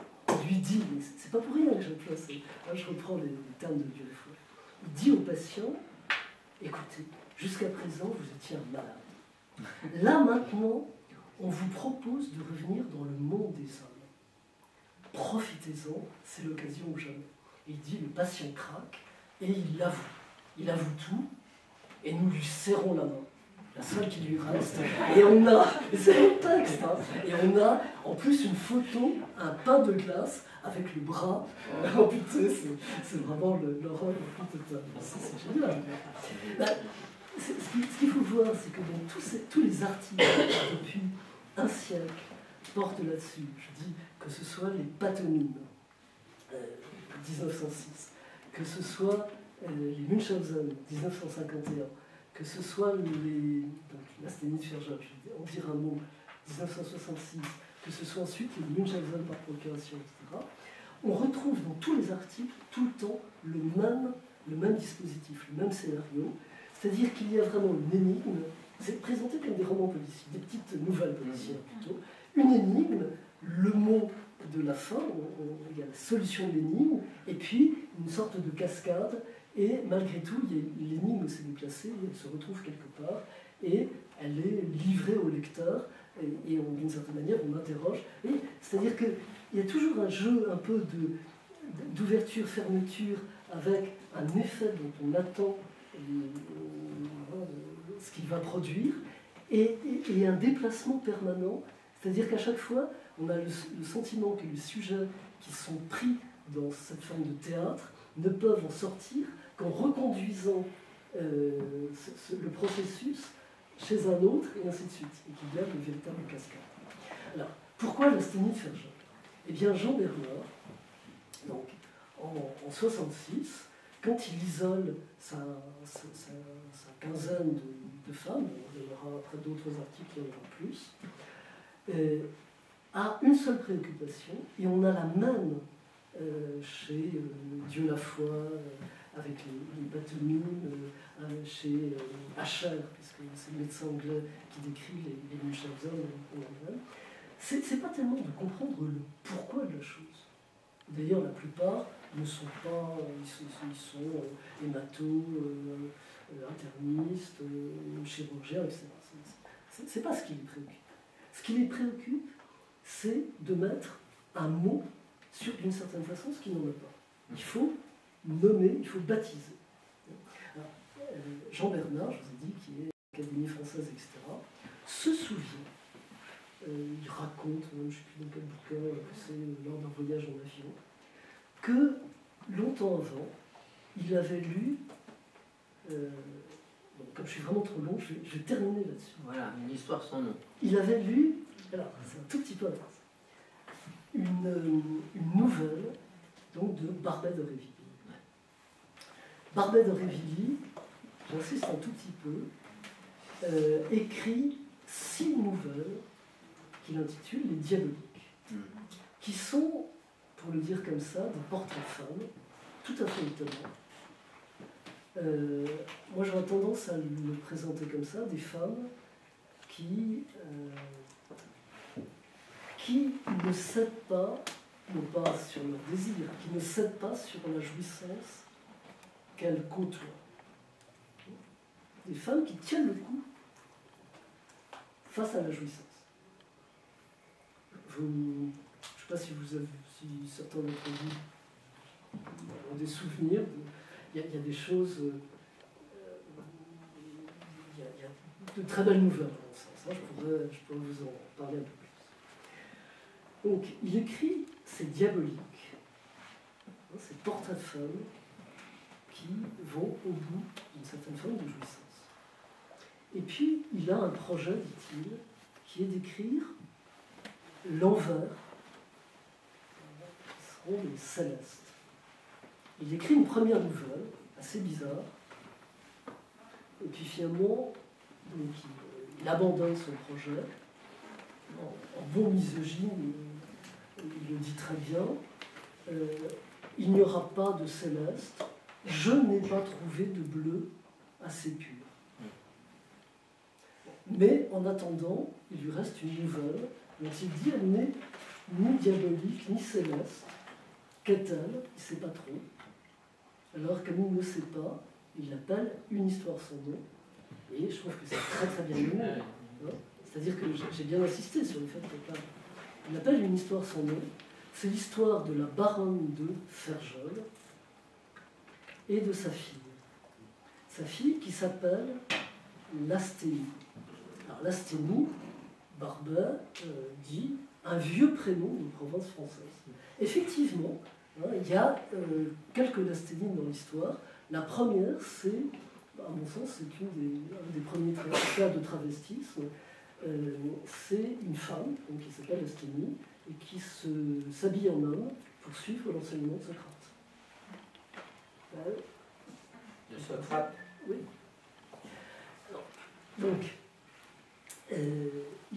lui dit, mais c'est pas pour rien que j'emploie ça, là je reprends les, les termes de Dieu des fois, il dit au patient, écoutez, jusqu'à présent vous étiez un malade. Là maintenant, on vous propose de revenir dans le monde des hommes. Profitez-en, c'est l'occasion ou jamais. Et il dit, le patient craque, et il l'avoue. Il avoue tout, et nous lui serrons la main. La seule qui lui reste. Et on a, c'est le texte, hein, et on a en plus une photo, un pain de glace, avec le bras amputé. C'est vraiment l'horreur la plus totale. C'est génial. Ben, ce qu'il faut voir, c'est que dans tous, ces, tous les articles depuis un siècle portent là-dessus. Je dis que ce soit les patronymes, euh, dix-neuf cent six, que ce soit euh, les Munchausen, dix-neuf cent cinquante et un, que ce soit les. Donc, là, c'était Nietzsche-Ferjol, je vais en dire un mot, dix-neuf cent soixante-six, que ce soit ensuite les Munchausen par procuration, et cetera. On retrouve dans tous les articles, tout le temps, le même, le même dispositif, le même scénario. C'est-à-dire qu'il y a vraiment une énigme, c'est présenté comme des romans policiers, des petites nouvelles policières plutôt. Une énigme, le mot de la fin, on, on, il y a la solution de l'énigme, et puis une sorte de cascade, et malgré tout, l'énigme s'est déplacée, elle se retrouve quelque part, et elle est livrée au lecteur, et, et d'une certaine manière, on interroge. C'est-à-dire qu'il y a toujours un jeu un peu d'ouverture, fermeture, avec un effet dont on attend ce qu'il va produire, et, et, et un déplacement permanent, c'est-à-dire qu'à chaque fois, on a le, le sentiment que les sujets qui sont pris dans cette forme de théâtre ne peuvent en sortir qu'en reconduisant euh, ce, ce, le processus chez un autre, et ainsi de suite, et qu'il y a une véritable cascade. Alors, pourquoi l'asthénie de Ferjol? Eh bien, Jean Bernard, donc, en, en soixante-six, quand il isole sa, sa, sa, sa quinzaine de, de femmes, il y en aura après d'autres articles, il y en aura plus, euh, a une seule préoccupation, et on a la même euh, chez euh, Dieu la foi, euh, avec les, les patronymes, euh, chez euh, Asher, puisque c'est le médecin anglais qui décrit les, les Munchausen en Allemagne. C'est pas tellement de comprendre le pourquoi de la chose. D'ailleurs, la plupart ne sont pas, ils sont, ils sont euh, hémato, euh, euh, internistes, euh, chirurgiens, et cetera. C'est pas ce qui les préoccupe. Ce qui les préoccupe, c'est de mettre un mot sur, d'une certaine façon, ce qui n'en a pas. Il faut nommer, il faut baptiser. Alors, euh, Jean Bernard, je vous ai dit, qui est Académie française, et cetera, se souvient, euh, il raconte, je ne sais plus dans quel bouquin, que c'est lors d'un voyage en avion, que longtemps avant, il avait lu, euh, bon, comme je suis vraiment trop long, je vais, je vais terminer là-dessus. Voilà, une histoire sans nom. Il avait lu, alors c'est un tout petit peu intense, une, une nouvelle donc, de Barbet d'Aurevilly. Barbet d'Aurevilly, j'insiste un tout petit peu, euh, écrit six nouvelles qu'il intitule Les Diaboliques, mmh. qui sont, pour le dire comme ça, des portraits de femmes, tout à fait étonnants. Euh, moi, j'aurais tendance à le présenter comme ça, des femmes qui, euh, qui ne cèdent pas, non pas sur leur désir, qui ne cèdent pas sur la jouissance qu'elles côtoient. Des femmes qui tiennent le coup face à la jouissance. Vous, je ne sais pas si, vous avez, si certains d'entre vous ont des souvenirs. Il y, y a des choses. Euh, il, y a, il y a de très belles nouvelles dans ce sens. Hein, je, pourrais, je pourrais vous en parler un peu plus. Donc, il écrit ces diaboliques, hein, ces portraits de femmes qui vont au bout d'une certaine forme de jouissance. Et puis, il a un projet, dit-il, qui est d'écrire l'envers, qui seront les célestes. Il écrit une première nouvelle, assez bizarre, et puis finalement, donc, il, il abandonne son projet. En, en bon misogyne, il, il le dit très bien, euh, il n'y aura pas de céleste, je n'ai pas trouvé de bleu assez pur. Mais en attendant, il lui reste une nouvelle dont il dit elle n'est ni diabolique, ni céleste. Qu'est-elle? Il ne sait pas trop. Alors, comme il ne sait pas, il l'appelle une histoire sans nom. Et je trouve que c'est très très bien mené. Hein, c'est-à-dire que j'ai bien insisté sur le fait qu'il l'appelle une histoire sans nom. C'est l'histoire de la baronne de Ferjol et de sa fille. Sa fille qui s'appelle Lasténie. Alors Lasténie, Barbet euh, dit un vieux prénom de province française. Effectivement, hein, il y a euh, quelques Lasténies dans l'histoire. La première, c'est, à mon sens, c'est une des, un des premiers cas de travestisme. Euh, c'est une femme donc, qui s'appelle Lasténie et qui s'habille en homme pour suivre l'enseignement de Socrate. Euh, de Socrate? Oui. Alors, donc, euh, il,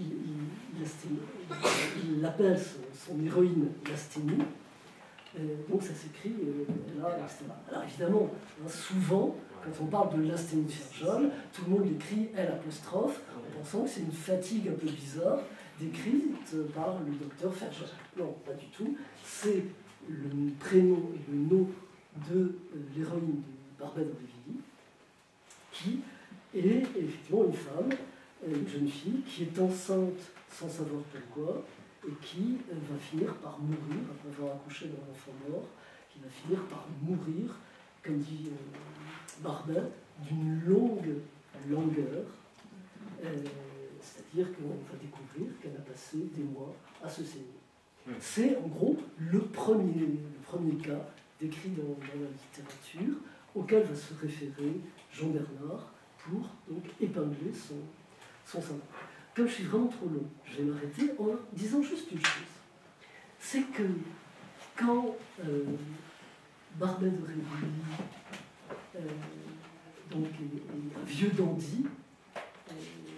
il, il l'appelle son, son héroïne Lasténie. Euh, donc ça s'écrit euh, là, et cetera. Alors évidemment, hein, souvent, quand on parle de Lasténie de Ferjol, tout le monde l'écrit L apostrophe, en pensant que c'est une fatigue un peu bizarre, décrite par le docteur Ferjol. Non, pas du tout. C'est le prénom et le nom de euh, l'héroïne de Barbet d'Aurevilly, qui est effectivement une femme, une jeune fille, qui est enceinte sans savoir pourquoi, et qui euh, va finir par mourir, après avoir accouché d'un enfant mort, qui va finir par mourir, comme dit euh, Barbet, d'une longue langueur. Euh, C'est-à-dire qu'on va découvrir qu'elle a passé des mois à se saigner. C'est en gros le premier, le premier cas décrit dans, dans la littérature auquel va se référer Jean Bernard pour donc épingler son, son syndrome. Comme je suis vraiment trop long, je vais m'arrêter en disant juste une chose. C'est que quand euh, Barbet d'Aurevilly, euh, donc est, est un vieux dandy, euh,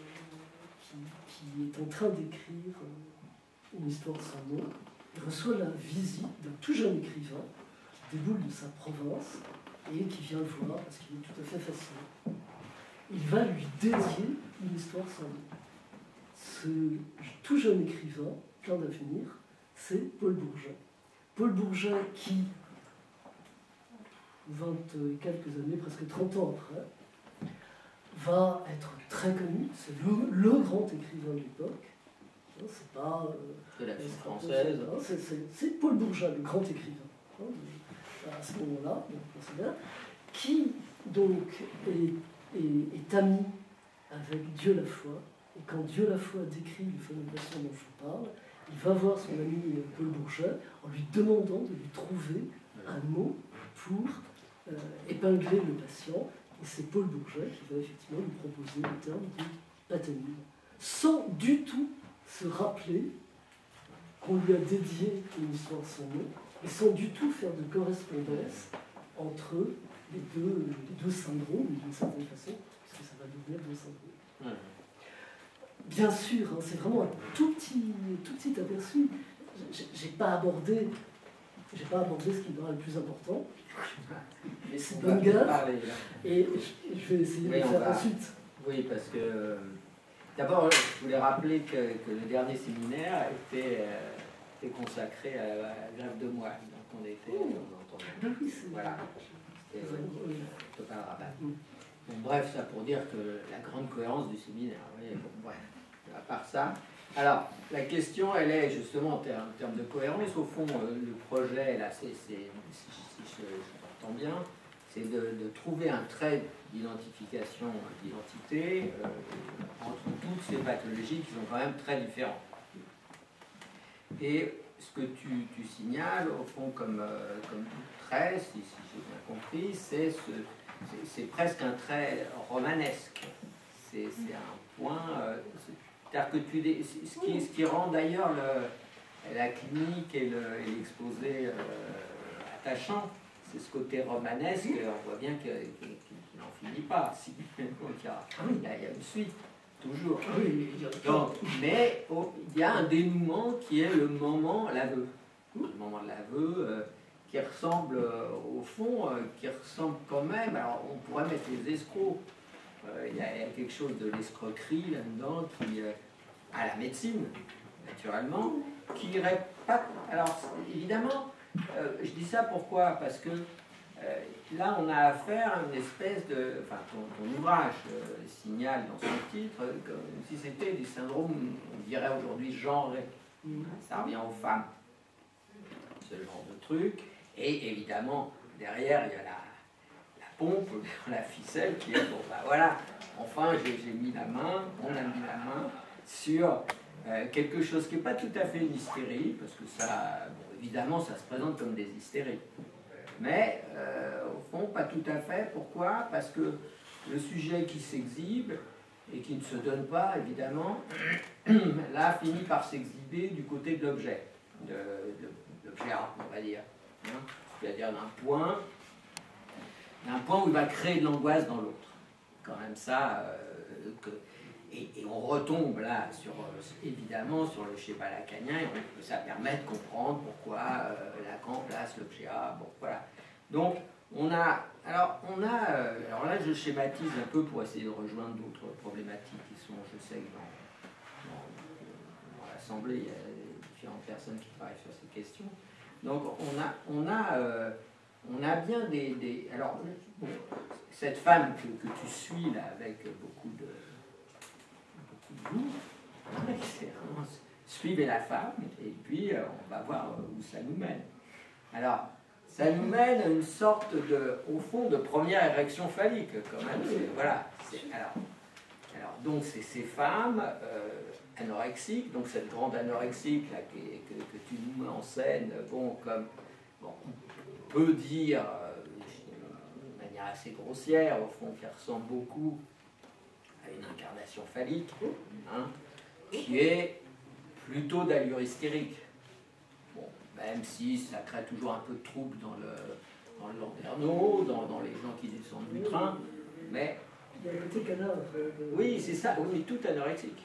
qui est en train d'écrire une histoire sans nom, il reçoit la visite d'un tout jeune écrivain qui déboule de sa province et qui vient le voir parce qu'il est tout à fait fasciné. Il va lui dédier une histoire sans nom. Ce tout jeune écrivain, plein d'avenir, c'est Paul Bourget. Paul Bourget qui, vingt et quelques années, presque trente ans après, va être très connu, c'est le, le grand écrivain de l'époque. C'est pas. Euh, de la fiction française. C'est Paul Bourget, le grand écrivain, hein, à ce moment-là, on considère, qui donc est, est, est ami avec Dieu la foi. Et quand Dieu la foi décrit le fameux patient dont je vous parle, il va voir son ami Paul Bourget en lui demandant de lui trouver un mot pour euh, épingler le patient. Et c'est Paul Bourget qui va effectivement lui proposer le terme de pathonyme, sans du tout se rappeler qu'on lui a dédié une histoire sans nom, et sans du tout faire de correspondance entre les deux, les deux syndromes, d'une certaine façon, puisque ça va devenir deux syndromes. Ouais. Bien sûr, hein, c'est vraiment un tout petit, tout petit aperçu. J'ai pas abordé, j'ai pas abordé ce qui me paraît le plus important. Mais c'est bonne gaffe. Et je, je vais essayer oui, de le faire va. ensuite. Oui, parce que euh, d'abord, je voulais rappeler que, que le dernier séminaire était, euh, était consacré à la grève de moine. Donc on était. Oh. On ben oui, c'est voilà. C'était euh, total rabat. Mm. Bon, bref, ça pour dire que la grande cohérence du séminaire. Oui, bon, bref. À part ça. Alors, la question, elle est justement en termes, en termes de cohérence. Au fond, euh, le projet, là, c'est, si, si je, je t'entends bien, c'est de, de trouver un trait d'identification, d'identité euh, entre toutes ces pathologies qui sont quand même très différentes. Et ce que tu, tu signales, au fond, comme, euh, comme trait, si, si j'ai bien compris, c'est, ce, c'est, c'est presque un trait romanesque. C'est, c'est un point... Euh, c'est-à-dire que tu, ce, qui, ce qui rend d'ailleurs le, la clinique et, le, et l'exposé euh, attachant, c'est ce côté romanesque, on voit bien qu'il, qu'il, qu'il n'en finit pas. Si. Donc il y, a, il, y a, il y a une suite, toujours. Donc, mais oh, il y a un dénouement qui est le moment, l'aveu. Le moment de l'aveu, euh, qui ressemble euh, au fond, euh, qui ressemble quand même, alors on pourrait mettre les escrocs. Il euh, y, y a quelque chose de l'escroquerie là-dedans qui, euh, à la médecine, naturellement, qui irait pas... Alors, évidemment, euh, je dis ça pourquoi? Parce que euh, là, on a affaire à une espèce de... Enfin, ton, ton ouvrage euh, signale dans son titre euh, comme si c'était des syndromes, on dirait aujourd'hui, genrés. Ça revient aux femmes, ce genre de truc. Et évidemment, derrière, il y a la, la pompe, la ficelle qui est, bon, bah voilà, enfin, j'ai mis la main, on a mis la main sur euh, quelque chose qui n'est pas tout à fait une hystérie, parce que ça, bon, évidemment, ça se présente comme des hystéries. Mais, euh, au fond, pas tout à fait. Pourquoi? Parce que le sujet qui s'exhibe, et qui ne se donne pas, évidemment, là, finit par s'exhiber du côté de l'objet, de, de l'objet art, on va dire. Hein, c'est-à-dire d'un point, d'un point où il va créer de l'angoisse dans l'autre. Quand même ça, euh, que, et, et on retombe là, sur, évidemment, sur le schéma lacanien, et on, ça permet de comprendre pourquoi euh, Lacan place l'objet art, bon, voilà. Donc, on a, alors, on a, euh, alors là, je schématise un peu pour essayer de rejoindre d'autres problématiques qui sont, je sais que dans, dans, dans l'Assemblée, il y a différentes personnes qui travaillent sur ces questions. Donc, on a, on a, euh, on a bien des, des alors, bon, cette femme que, que tu suis là avec beaucoup de, beaucoup de goût, c'est vraiment suivez la femme et puis euh, on va voir où ça nous mène. Alors, ça nous mène à une sorte de, au fond, de première érection phallique, quand même. Voilà. Alors, alors, donc, c'est ces femmes euh, anorexiques, donc cette grande anorexique là, qui, que, que tu nous mets en scène, bon, comme, bon, on peut dire, euh, de manière assez grossière, au fond, qui ressemble beaucoup à une incarnation phallique, hein, qui est plutôt d'allure hystérique. Même si ça crée toujours un peu de trouble dans le, dans le landerneau, dans, dans les gens qui descendent du train, mais... Il y a le côté canard. Euh, oui, c'est ça, oui, mais tout anorexique.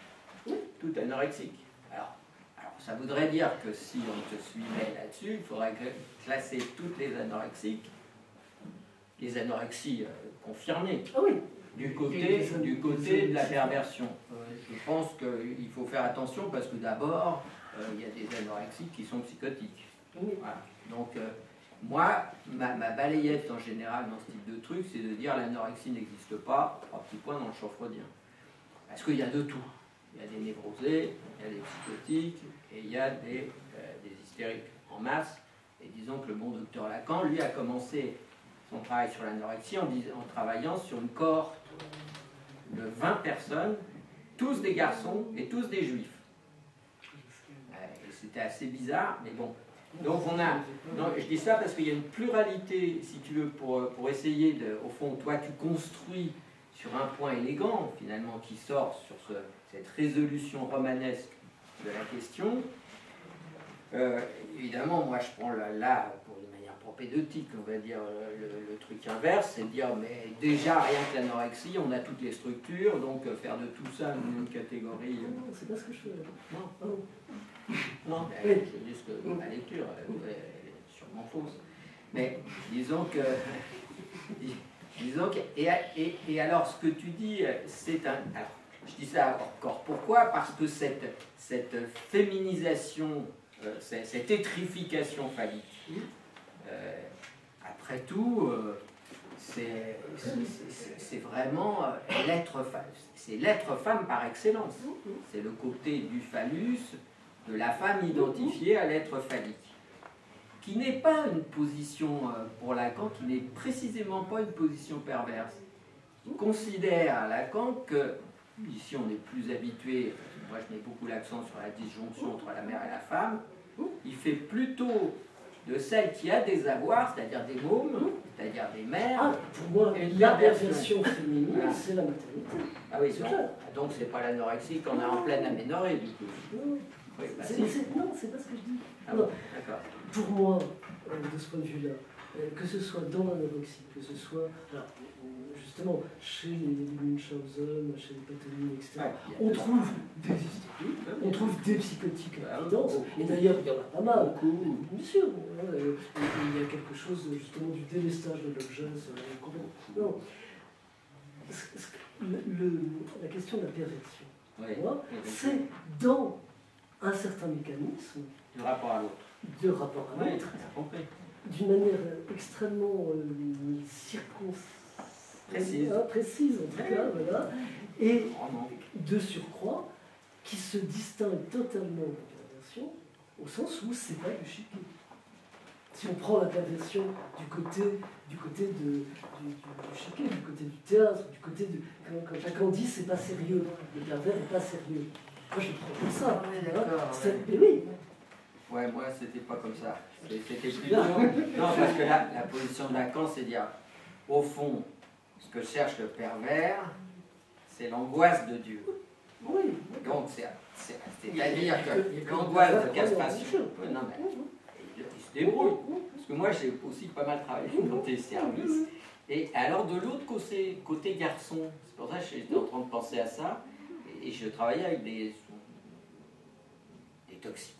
Tout anorexique. Alors, alors, ça voudrait dire que si on te suivait là-dessus, il faudrait classer toutes les anorexiques, les anorexies euh, confirmées, ah oui. du côté, du côté de la perversion. Euh, je pense qu'il faut faire attention parce que d'abord, Euh, il y a des anorexiques qui sont psychotiques. Oui. Voilà. Donc, euh, moi, ma, ma balayette en général dans ce type de truc, c'est de dire l'anorexie n'existe pas, trois petits points dans le champ freudien. Parce qu'il y a de tout. Il y a des névrosés, il y a des psychotiques, et il y a des, euh, des hystériques en masse. Et disons que le bon docteur Lacan, lui, a commencé son travail sur l'anorexie en, en travaillant sur une cohorte de vingt personnes, tous des garçons et tous des juifs. C'était assez bizarre, mais bon. Donc on a, non, je dis ça parce qu'il y a une pluralité, si tu veux, pour, pour essayer de, au fond, toi tu construis sur un point élégant, finalement, qui sort sur ce, cette résolution romanesque de la question. Euh, évidemment, moi je prends là, là, pour une manière propédeutique, on va dire, le, le truc inverse, c'est de dire, mais déjà, rien que l'anorexie, on a toutes les structures, donc faire de tout ça une, une catégorie... Non, c'est pas ce que je fais. Non. Oh. Non, mais oui. C'est juste que ma lecture elle est sûrement fausse. Mais disons que... disons que et, et, et alors, ce que tu dis, c'est un... Alors, je dis ça encore. Pourquoi? Parce que cette, cette féminisation, euh, cette, cette étrification phallique, euh, après tout, euh, c'est vraiment euh, l'être femme. C'est l'être femme par excellence. C'est le côté du phallus, de la femme identifiée à l'être phallique, qui n'est pas une position, euh, pour Lacan, qui n'est précisément pas une position perverse. Il considère Lacan que, ici on est plus habitué, moi je mets beaucoup l'accent sur la disjonction entre la mère et la femme, il fait plutôt de celle qui a des avoirs, c'est-à-dire des mômes, c'est-à-dire des mères. Ah, pour moi, la perversion féminine, voilà. C'est la maternité. Ah oui, c'est clair. Donc c'est pas l'anorexie qu'on a en pleine aménorrhée, du coup. Oui. Oui, bah c'est, c'est, non, c'est pas ce que je dis. Ah bon, d'accord. Pour moi, euh, de ce point de vue-là, euh, que ce soit dans l'anorexie, que ce soit, alors, justement, chez les Munchausen, chez les Patoni, et cetera, ouais, on trouve des hystériques, on trouve des psychotiques à l'évidence, et d'ailleurs, il y en a pas mal. Bien sûr, euh, il y a quelque chose, justement, du délestage de l'objet. Non. Le, le, la question de la perversion, ouais, moi, c'est dans un certain mécanisme du rapport à l'autre. De rapport à l'autre, oui, d'une manière extrêmement euh, circonspecte, précise. Ah, précise en tout cas, voilà, et Vraiment. de surcroît, qui se distingue totalement de la perversion, au sens où c'est pas du chiquet. Si on prend la perversion du côté, du côté de, du, du, du chiquet, du côté du théâtre, du côté de... Quand, quand Lacan dit c'est pas sérieux, le pervers n'est pas sérieux. Moi je le prends comme ça. Oui, d'accord. Ouais. Mais oui. Ouais, moi c'était pas comme ça. C'était plutôt... Non, parce que là, la position de Lacan, c'est dire, au fond, ce que cherche le pervers, c'est l'angoisse de Dieu. Oui. Donc, c'est-à-dire que l'angoisse de castration... Non, mais il, il se débrouille. Parce que moi, j'ai aussi pas mal travaillé dans tes services. Et alors, de l'autre côté, côté garçon, c'est pour ça que j'étais en train de penser à ça, et je travaillais avec des, des toxicos.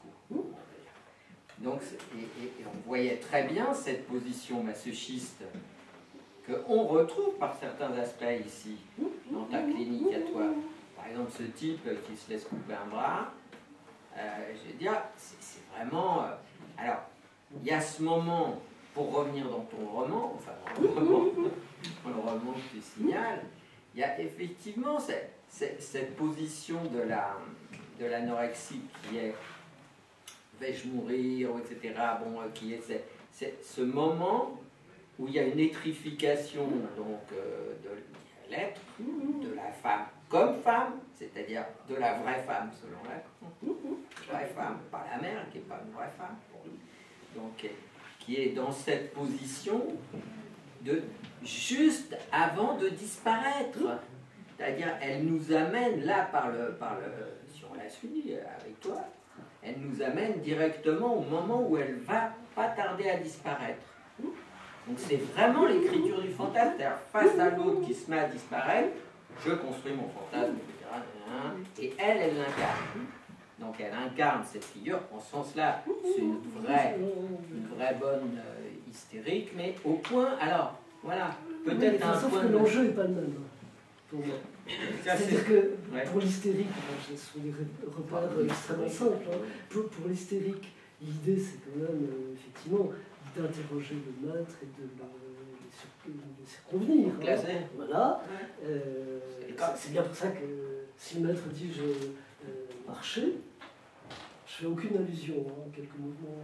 Donc, et, et, et on voyait très bien cette position masochiste qu'on retrouve par certains aspects ici, dans ta clinique à toi. Par exemple, ce type qui se laisse couper un bras, euh, je veux dire, c'est vraiment... Euh, alors, il y a ce moment, pour revenir dans ton roman, enfin dans le roman, dans le roman que tu signales, il y a effectivement cette, cette, cette position de la, de l'anorexie qui est vais-je mourir, et cetera. Bon, qui est, c'est, c'est ce moment où il y a une étrification donc, euh, de l'être, de la femme comme femme, c'est-à-dire de la vraie femme selon Lacan. Vraie femme, pas la mère, qui n'est pas une vraie femme. Donc, qui est dans cette position de juste avant de disparaître. C'est-à-dire, elle nous amène là par le, par le, si on la suit avec toi, elle nous amène directement au moment où elle va pas tarder à disparaître. Donc c'est vraiment l'écriture du fantasme, c'est-à-dire face à l'autre qui se met à disparaître, je construis mon fantasme, et elle, elle l'incarne. Donc elle incarne cette figure, en ce sens-là, c'est une vraie, une vraie bonne euh, hystérique, mais au point, alors, voilà, peut-être un sauf point que de... l'enjeu n'est pas le même pour moi. C'est-à-dire que ouais. pour l'hystérique, ce sont des repères extrêmement simples. Hein. Pour, pour l'hystérique, l'idée c'est quand même euh, effectivement d'interroger le maître et de le, le circonvenir. Hein. Voilà. Ouais. Euh, c'est bien pour ça que si le maître dit je euh, marcher, je fais aucune allusion, hein, quelques mouvements.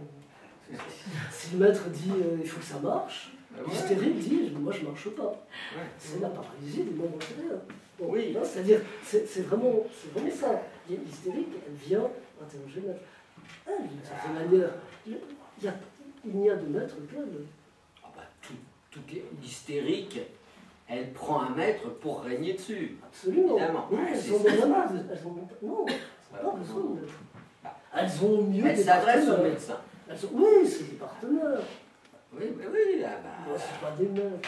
Si le maître dit euh, il faut que ça marche, ouais. L'hystérique dit moi je marche pas. Ouais. C'est la paralysie des membres antérieurs. Bon, oui. C'est-à-dire, c'est, c'est, vraiment, c'est vraiment ça. L'hystérique, elle vient interroger le maître. Elle, d'une certaine manière, il, y a, il n'y a de maître qu'elle. Ah bah, tout, tout l'hystérique, elle prend un maître pour régner dessus. Absolument. Évidemment. Oui, elles sont dans la main. Elles ont, non, elles n'ont pas besoin de maître. Elles ont au mieux elles des s'adressent au médecin. Elles sont, oui, c'est des partenaires. Oui, mais oui. Ah bah... Ce ne sont pas des maîtres.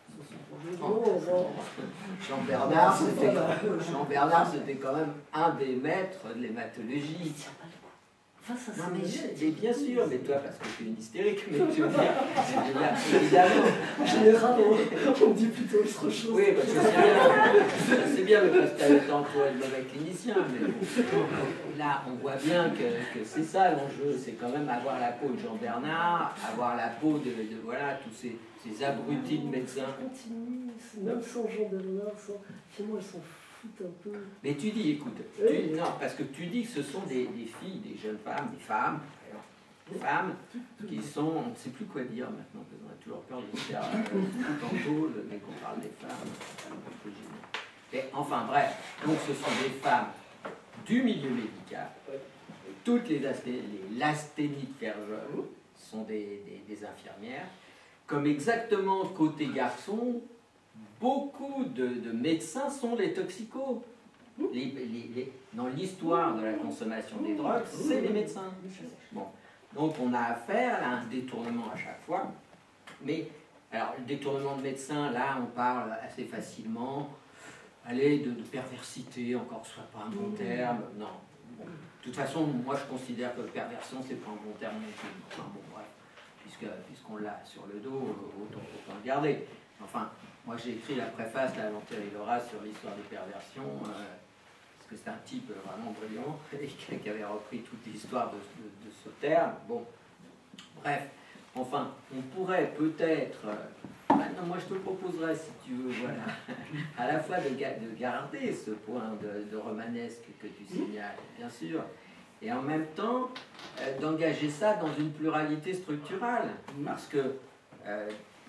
Jean Bernard, c'était, Jean Bernard, c'était quand même un des maîtres de l'hématologie. Face à non, ça, mais, mais bien sûr, mais toi, parce que tu es une hystérique, mais je veux dire, évidemment. En général, on, on dit plutôt autre chose. Oui, parce que c'est bien, c'est bien, mais parce que tu as le temps pour être mauvais clinicien, mais bon, là, on voit bien que, que c'est ça l'enjeu, c'est quand même avoir la peau de Jean Bernard, avoir la peau de, de voilà, tous ces, ces abrutis de médecins. Continue, même sans Jean Bernard, sans... finalement, elles s'en foutent un peu. Mais tu dis, écoute, tu, oui. non, parce que tu dis que ce sont des, des filles, des jeunes femmes, des femmes, des femmes qui sont, on ne sait plus quoi dire maintenant, parce qu'on a toujours peur de faire euh, tout en tôle, mais qu'on parle des femmes. Et, enfin bref, donc ce sont des femmes du milieu médical. Toutes les, les lasthénies de Ferjol sont des, des, des infirmières. Comme exactement côté garçon, beaucoup de, de médecins sont les toxicos. Les, les, les, dans l'histoire de la consommation des drogues, c'est les médecins. Bon. Donc on a affaire à un détournement à chaque fois. Mais, alors le détournement de médecins, là on parle assez facilement, allez, de, de perversité, encore que ce soit pas un bon terme, non. Bon. De toute façon, moi je considère que perversion, c'est pas un bon terme non plus. Enfin bon, bref, puisque, puisqu'on l'a sur le dos, autant, autant le garder. Enfin, moi j'ai écrit la préface à Lanter et Laura sur l'histoire des perversions, euh, parce que c'est un type vraiment brillant, et qui avait repris toute l'histoire de, de, de ce terme. Bon, bref, enfin, on pourrait peut-être... Maintenant, moi, je te proposerais, si tu veux, voilà, à la fois de, de garder ce point de, de romanesque que tu signales, bien sûr, et en même temps, euh, d'engager ça dans une pluralité structurale. Parce que, euh,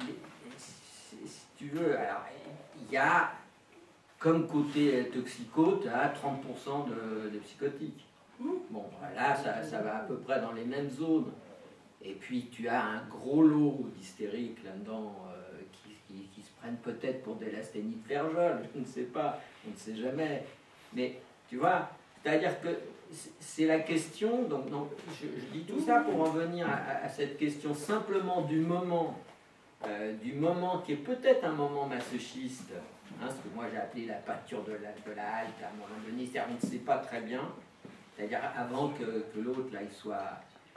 si, si tu veux, alors, il y a, comme côté toxico, tu as trente pour cent de, de psychotiques. Bon, là, ça, ça va à peu près dans les mêmes zones. Et puis, tu as un gros lot d'hystériques là-dedans, euh, qui, qui, qui se prennent peut-être pour des lasthénies de Ferjol, je ne sais pas, on ne sait jamais. Mais, tu vois, c'est-à-dire que c'est la question, donc, donc je, je dis tout ça pour en venir à, à cette question simplement du moment, euh, du moment qui est peut-être un moment masochiste, hein, ce que moi j'ai appelé la pâture de la, de la halte à un moment donné, c'est-à-dire on ne sait pas très bien, c'est-à-dire avant que, que l'autre, là, il soit...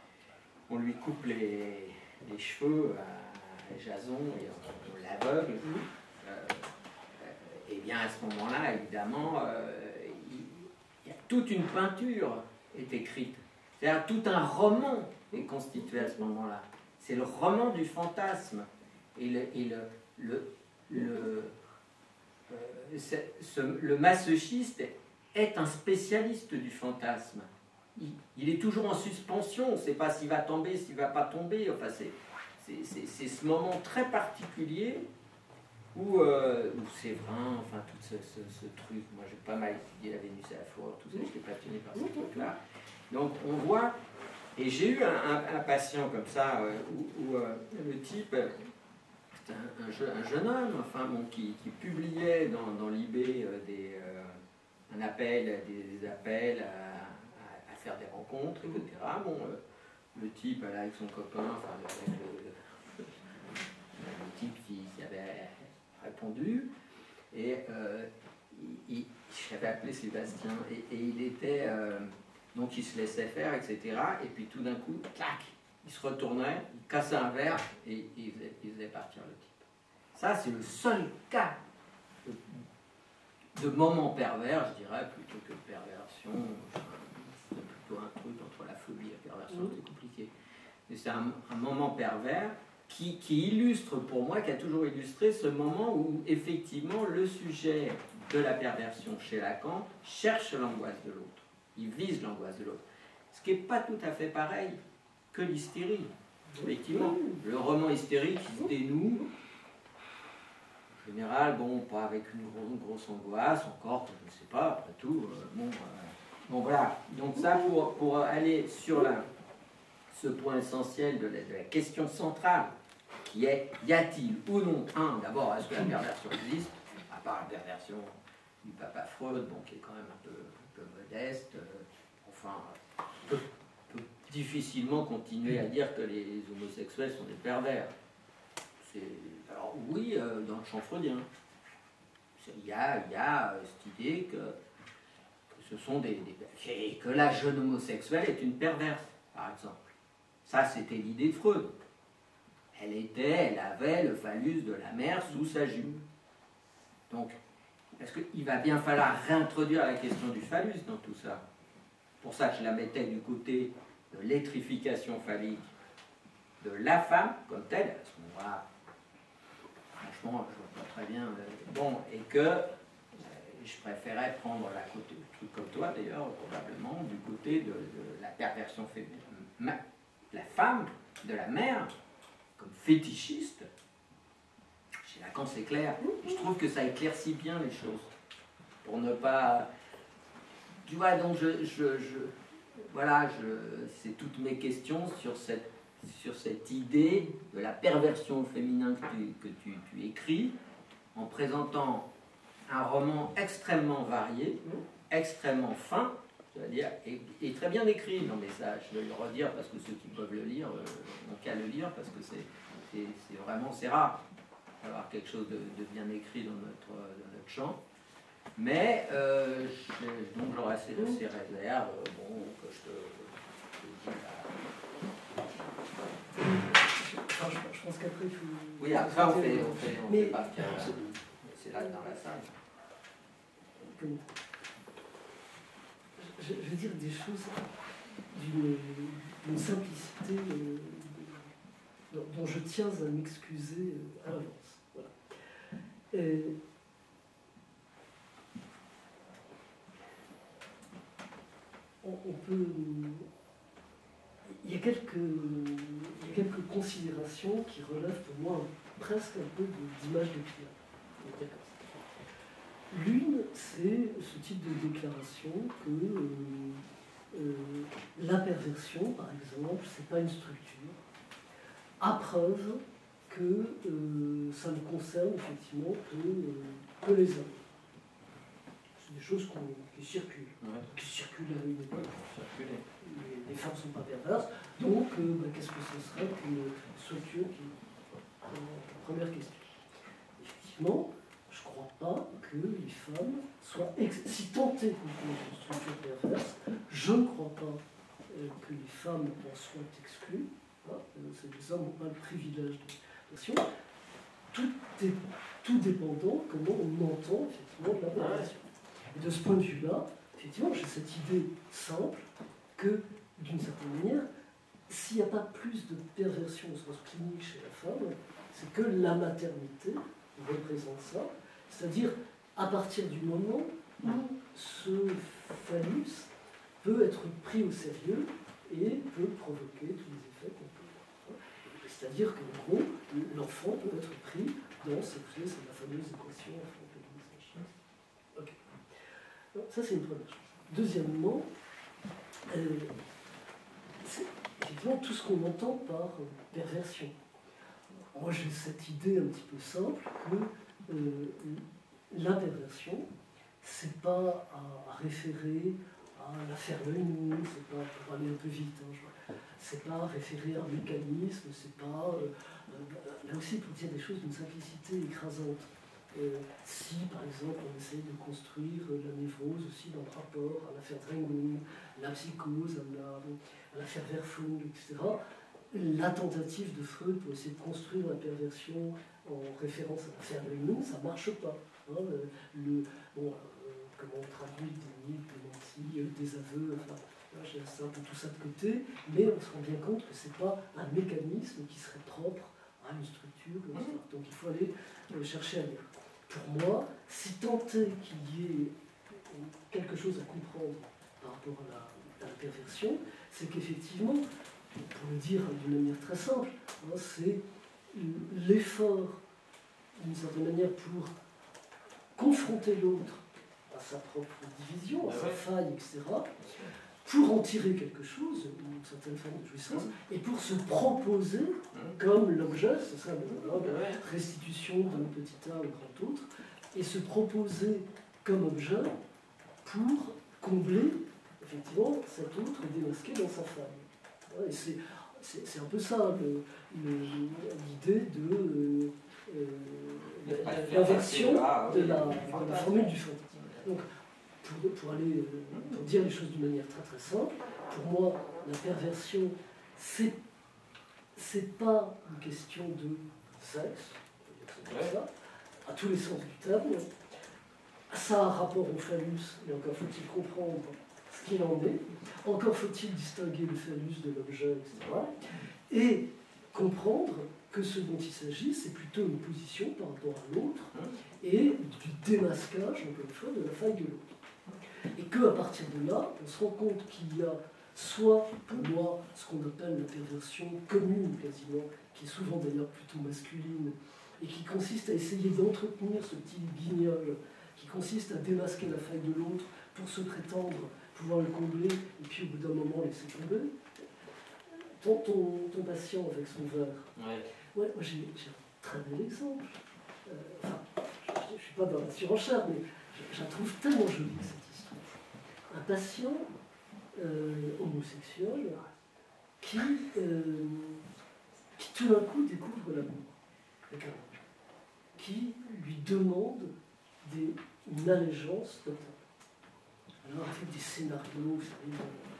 On lui coupe les, les cheveux à Jason et on, on l'aveugle. Euh, euh, et bien à ce moment-là, évidemment, euh, il, il y a toute une peinture est écrite. C'est-à-dire tout un roman est constitué à ce moment-là. C'est le roman du fantasme. Et le, et le, le, le, euh, ce, le masochiste est un spécialiste du fantasme. Il, il est toujours en suspension, on ne sait pas s'il va tomber, s'il ne va pas tomber. Enfin, c'est ce moment très particulier où, euh, où c'est vrai, enfin, tout ce, ce, ce truc. Moi, j'ai pas mal étudié la Vénus et la flore, tout ça, j'étais passionné par ce truc-là. Donc, on voit, et j'ai eu un, un, un patient comme ça, euh, où, où euh, le type, c'était un, un, je, un jeune homme, enfin, bon, qui, qui publiait dans, dans l'I B euh, des, euh, un appel, des, des appels à faire des rencontres, et cetera. Bon, euh, le type, là, avec son copain, enfin, avec le, le, le type qui, qui avait répondu, et euh, il, il, j'avais appelé Sébastien, et, et il était, euh, donc il se laissait faire, et cetera. Et puis tout d'un coup, clac, il se retournait, il cassait un verre, et il faisait, il faisait partir le type. Ça, c'est le seul cas de, de moment pervers, je dirais, plutôt que de perversion. Un truc entre la phobie et la perversion, c'est compliqué. Mais c'est un, un moment pervers qui, qui illustre pour moi, qui a toujours illustré ce moment où effectivement le sujet de la perversion chez Lacan cherche l'angoisse de l'autre. Il vise l'angoisse de l'autre. Ce qui n'est pas tout à fait pareil que l'hystérie. Effectivement, le roman hystérique il se dénoue. En général, bon, pas avec une grosse, grosse angoisse, encore, je ne sais pas, après tout, euh, bon... Euh, Bon voilà, donc ça pour, pour aller sur la, ce point essentiel de la, de la question centrale, qui est, y a-t-il ou non, un, d'abord, est-ce que la perversion existe, à part la perversion du papa Freud, bon, qui est quand même un peu, un peu modeste, euh, enfin, peut, peut difficilement continuer à dire que les homosexuels sont des pervers. Alors oui, euh, dans le champ freudien, il y a, il y a euh, cette idée que ce sont des, des... et que la jeune homosexuelle est une perverse, par exemple. Ça, c'était l'idée de Freud. Elle était, elle avait le phallus de la mère sous sa jupe. Donc, est-ce qu'il va bien falloir réintroduire la question du phallus dans tout ça? Pour ça que je la mettais du côté de l'étrification phallique de la femme, comme telle, à ce moment-là, franchement, je vois pas très bien. Bon, et que je préférais prendre la côté, le truc comme toi d'ailleurs, probablement, du côté de, de la perversion féminine. La femme, de la mère, comme fétichiste, chez Lacan c'est clair. Et je trouve que ça éclaircit bien les choses. Pour ne pas... Tu vois, donc je... je, je voilà, je, c'est toutes mes questions sur cette, sur cette idée de la perversion féminine que tu, que tu, tu écris, en présentant un roman extrêmement varié, extrêmement fin, c'est-à-dire, et, et très bien écrit. Non mais ça, je vais le redire parce que ceux qui peuvent le lire euh, n'ont qu'à le lire parce que c'est vraiment, c'est rare d'avoir quelque chose de, de bien écrit dans notre, dans notre champ. Mais, euh, je, donc j'aurai ces, ces réserves, euh, bon, que je te, je te dis là. Enfin, je, je pense qu'après, il faut... Oui, après on fait, on fait, on mais, fait partir, c'est là dans la salle. Comme... je, je vais dire des choses d'une simplicité euh, dont, dont je tiens à m'excuser à l'avance. Voilà. Et, on, on peut... Il y, a quelques, il y a quelques considérations qui relèvent pour moi presque un peu d'image de client. L'une, c'est ce type de déclaration que euh, euh, la perversion, par exemple, c'est pas une structure, à preuve que euh, ça ne concerne effectivement que, euh, que les hommes. C'est des choses qui circulent, ouais. qui circulent à une époque. Les, les femmes ne sont pas perverses, donc euh, bah, qu'est-ce que ce serait qu'une structure qui... Euh, première question. Effectivement, je ne crois pas que les femmes soient... Ex... Si tentées d'une structure perverse, je ne crois pas euh, que les femmes en soient exclues. Hein, les hommes n'ont pas le privilège de l'action. Tout, est, tout dépendant comment on entend effectivement de la perversion. Et de ce point de vue-là, effectivement, j'ai cette idée simple que, d'une certaine manière, s'il n'y a pas plus de perversion au sens clinique chez la femme, c'est que la maternité représente ça, c'est-à-dire à partir du moment où ce phallus peut être pris au sérieux et peut provoquer tous les effets qu'on peut. C'est-à-dire qu'en gros, l'enfant peut être pris dans, c'est la fameuse équation enfant pénis. Ok. Donc, ça, c'est une première chose. Deuxièmement, euh, c'est effectivement tout ce qu'on entend par euh, perversion. Moi, j'ai cette idée un petit peu simple que euh, la perversion, c'est pas à, à référer à l'affaire de l'Uni, c'est pas, pour aller un peu vite, hein, c'est pas à référer à un mécanisme, c'est pas... Euh, euh, là aussi, pour dire des choses d'une simplicité écrasante. Euh, si, par exemple, on essaye de construire euh, la névrose aussi dans le rapport à l'affaire Drengung, la psychose, à l'affaire la, Verfung, et cetera, la tentative de Freud pour essayer de construire la perversion en référence à l'affaire Drengung, ça ne marche pas. Hein, le, bon, euh, comment on traduit des mythes, des mentis, euh, des aveux, enfin, là, j'ai un peu tout ça de côté, mais on se rend bien compte que ce n'est pas un mécanisme qui serait propre à une structure comme ça. Donc il faut aller euh, chercher ailleurs. Pour moi, si tant est qu'il y ait quelque chose à comprendre par rapport à la, à la perversion, c'est qu'effectivement, pour le dire d'une manière très simple, hein, c'est l'effort, d'une certaine manière, pour confronter l'autre à sa propre division, à sa faille, et cetera, pour en tirer quelque chose, une certaine forme de jouissance, et pour se proposer comme l'objet, c'est ça, la restitution d'un petit A au grand autre, et se proposer comme objet pour combler, effectivement, cet autre démasqué dans sa faille. Et c'est, c'est, c'est un peu ça, le, le, l'idée de euh, euh, l'inversion de la, de la formule du fond. Donc, Pour, pour, aller, pour dire les choses d'une manière très très simple, pour moi, la perversion, c'est, c'est pas une question de sexe, c'est ça, à tous les sens du terme. Ça a un rapport au phallus, mais encore faut-il comprendre ce qu'il en est, encore faut-il distinguer le phallus de l'objet, et cetera. Et comprendre que ce dont il s'agit, c'est plutôt une position par rapport à l'autre et du démasquage, encore une fois, de la faille de l'autre. Et qu'à partir de là, on se rend compte qu'il y a soit, pour moi, ce qu'on appelle la perversion commune, quasiment, qui est souvent d'ailleurs plutôt masculine, et qui consiste à essayer d'entretenir ce petit guignol, qui consiste à démasquer la faille de l'autre pour se prétendre pouvoir le combler, et puis au bout d'un moment laisser tomber. Ton, ton, ton patient avec son verre, ouais, ouais moi j'ai, j'ai un très bel exemple. Euh, enfin, je ne suis pas dans la surenchère, mais je, je la trouve tellement jolie, cette histoire. Un patient euh, homosexuel qui, euh, qui tout d'un coup découvre l'amour avec un homme, qui lui demande des, une allégeance totale. Alors avec des scénarios, vous savez,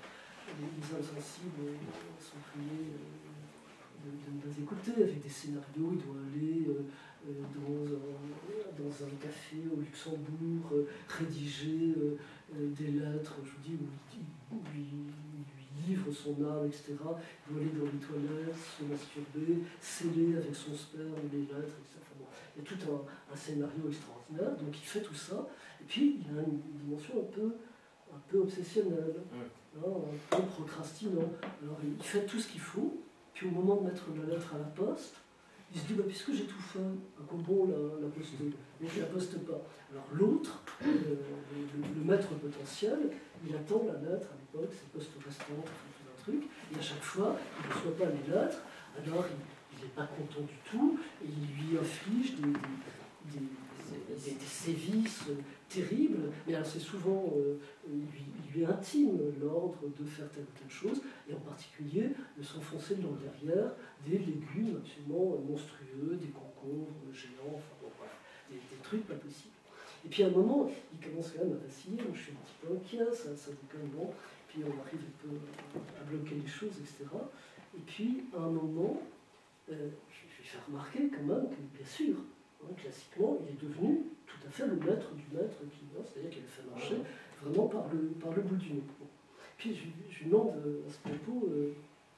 les insensibles sont priés de, de, de nous écouter, avec des scénarios, il doit aller euh, dans, un, dans dans un café au Luxembourg, euh, rédiger euh, euh, des lettres, je vous dis, où il, où il- il lui livre son âme, et cetera. Il doit aller dans les toilettes, se masturber, sceller avec son sperme les lettres, et cetera. Bon, il y a tout un, un scénario extraordinaire, donc il fait tout ça, et puis il a une dimension un peu, un peu obsessionnelle, hein, un peu procrastinant. Alors il fait tout ce qu'il faut, puis au moment de mettre la lettre à la poste, il se dit, bah, puisque j'ai tout fait, à quoi bon la, la poster? Donc il ne la poste pas. Alors l'autre, euh, le, le maître potentiel, il attend la lettre, à l'époque, c'est poste restante, enfin, tout un truc, et à chaque fois, il ne reçoit pas les lettres, alors il n'est pas content du tout, et il lui inflige des, des, des, des, des sévices terribles, mais alors c'est souvent, euh, il, lui, il lui intime l'ordre de faire telle ou telle chose, et en particulier de s'enfoncer dans le derrière des légumes absolument monstrueux, des concombres géants, enfin bon, voilà, des, des trucs pas possibles. Et puis à un moment, il commence quand même à vaciller, moi je suis un petit peu inquiet, ça, ça déconne, bon, puis on arrive un peu à bloquer les choses, et cetera. Et puis à un moment, euh, je lui fais remarquer quand même que, bien sûr, hein, classiquement, il est devenu tout à fait le maître du maître qui vient, c'est-à-dire qu'il le fait marcher vraiment par le, par le bout du nez. Bon. Puis je, je lui demande euh, à ce propos euh,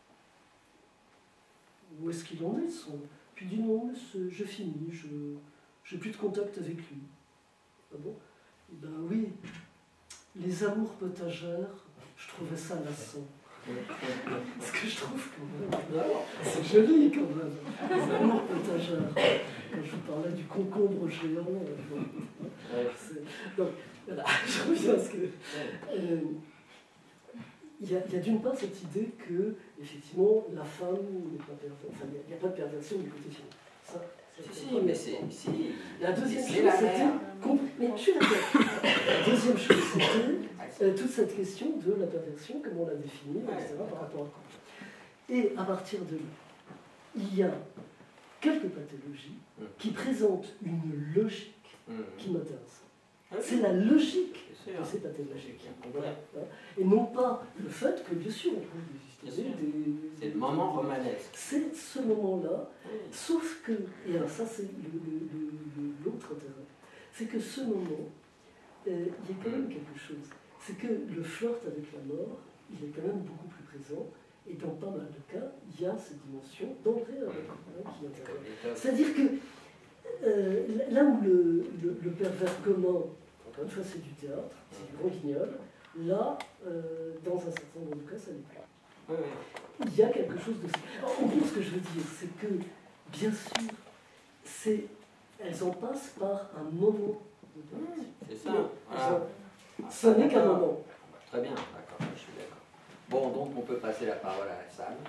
où est-ce qu'il en est. Son... Puis il dit non, je finis, je n'ai plus de contact avec lui. Ah bon? Eh ben oui, les amours potagères, je trouvais ça lassant. Ce que je trouve quand même, c'est joli quand même, les amours potagères. Quand je vous parlais du concombre géant, euh, donc voilà, je reviens à ce que... Euh, il y a, a d'une part cette idée que, effectivement, la femme n'est pas perverse, enfin, il n'y a, a pas de perversion du côté féminin. Ça, Si, si, mais c'est... Si. La deuxième chose, c'était... Mais je suis d'accord. La deuxième chose, c'était euh, toute cette question de la perversion, comment on la définit, et cetera, par rapport à quoi. Et à partir de là, il y a quelques pathologies qui présentent une logique qui m'intéresse. C'est la logique de ces pathologies. Voilà. Et non pas le fait que, bien sûr, on trouve des histoires. C'est le moment romanesque. C'est ce moment-là, sauf que, et alors ça c'est l'autre intérêt, c'est que ce moment, euh, il y a quand même quelque chose. C'est que le flirt avec la mort, il est quand même beaucoup plus présent, et dans pas mal de cas, il y a cette dimension d'entrée avec hein, qui intervient. C'est-à-dire que euh, là où le, le, le pervers commun, encore une fois c'est du théâtre, c'est du grand guignol, là, euh, dans un certain nombre de cas, ça n'est plus. Oui, oui. Il y a quelque chose de... En gros, ce que je veux dire, c'est que, bien sûr, c'est... elles en passent par un moment de perversion. C'est ça. Voilà. Ça n'est qu'un moment. Très bien, d'accord, je suis d'accord. Bon, donc on peut passer la parole à la salle.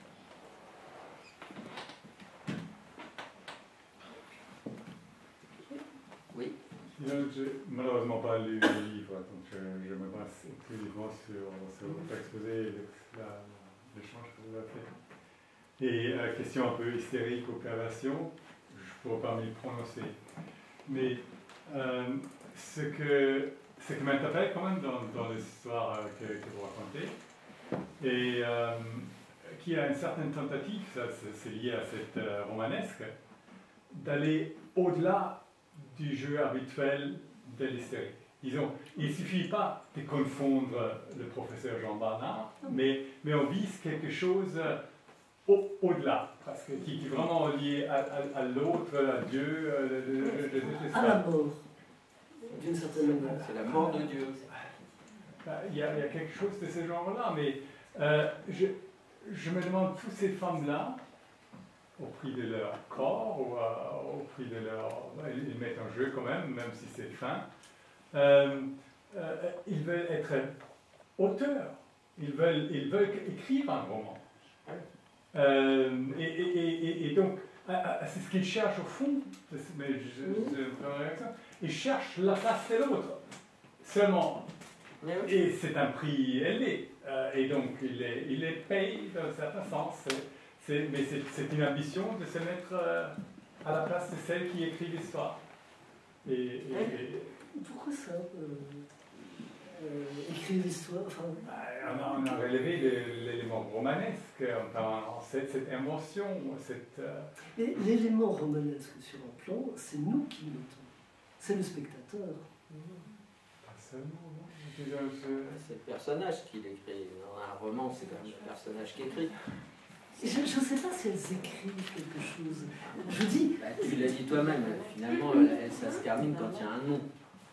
Oui. Je n'ai malheureusement pas lu le livre, donc je, je me base exclusivement sur, sur votre exposé et l'échange que vous avez fait. Et euh, question un peu hystérique ou perversion, je ne pourrais pas m'y prononcer. Mais euh, ce que, ce qui m'interpelle quand même dans, dans l'histoire que, que vous racontez, et euh, qui a une certaine tentative, ça c'est lié à cette euh, romanesque, d'aller au-delà du jeu habituel de l'hystérique. Disons, il ne suffit pas de confondre le professeur Jean Barnard, mais, mais on vise quelque chose au, au-delà, parce que, qui, qui est vraiment lié à, à, à l'autre, à Dieu, à, à la mort, d'une certaine manière. C'est la mort de Dieu. Il y, a, il y a quelque chose de ce genre-là, mais euh, je, je me demande, toutes ces femmes-là, au prix de leur corps, ou euh, au prix de leur... Ils mettent en jeu quand même, même si c'est fin. Euh, euh, ils veulent être auteurs. Ils veulent, ils veulent écrire un roman. Euh, et, et, et, et donc, c'est ce qu'ils cherchent au fond. Mais je, je, je, ils cherchent la place de l'autre. Seulement. Et c'est un prix élevé. Euh, et donc, il les, il les paye dans un certain sens. C'est, mais c'est une ambition de se mettre euh, à la place de celle qui écrit l'histoire. Et, et, et... Pourquoi ça euh, euh, écrire l'histoire enfin... on, a, on a relevé l'élément romanesque, enfin, cette, cette invention, cette... Euh... L'élément romanesque sur un plan, c'est nous qui le mettons. c'est le spectateur. Pas seulement, non. Déjà, je- C'est le personnage qui l'écrit. Dans un roman, c'est quand même le personnage qui écrit. Je ne sais pas si elles écrivent quelque chose. Je dis, Bah, tu l'as dit toi-même, finalement, elle- ça se termine quand il y a un nom.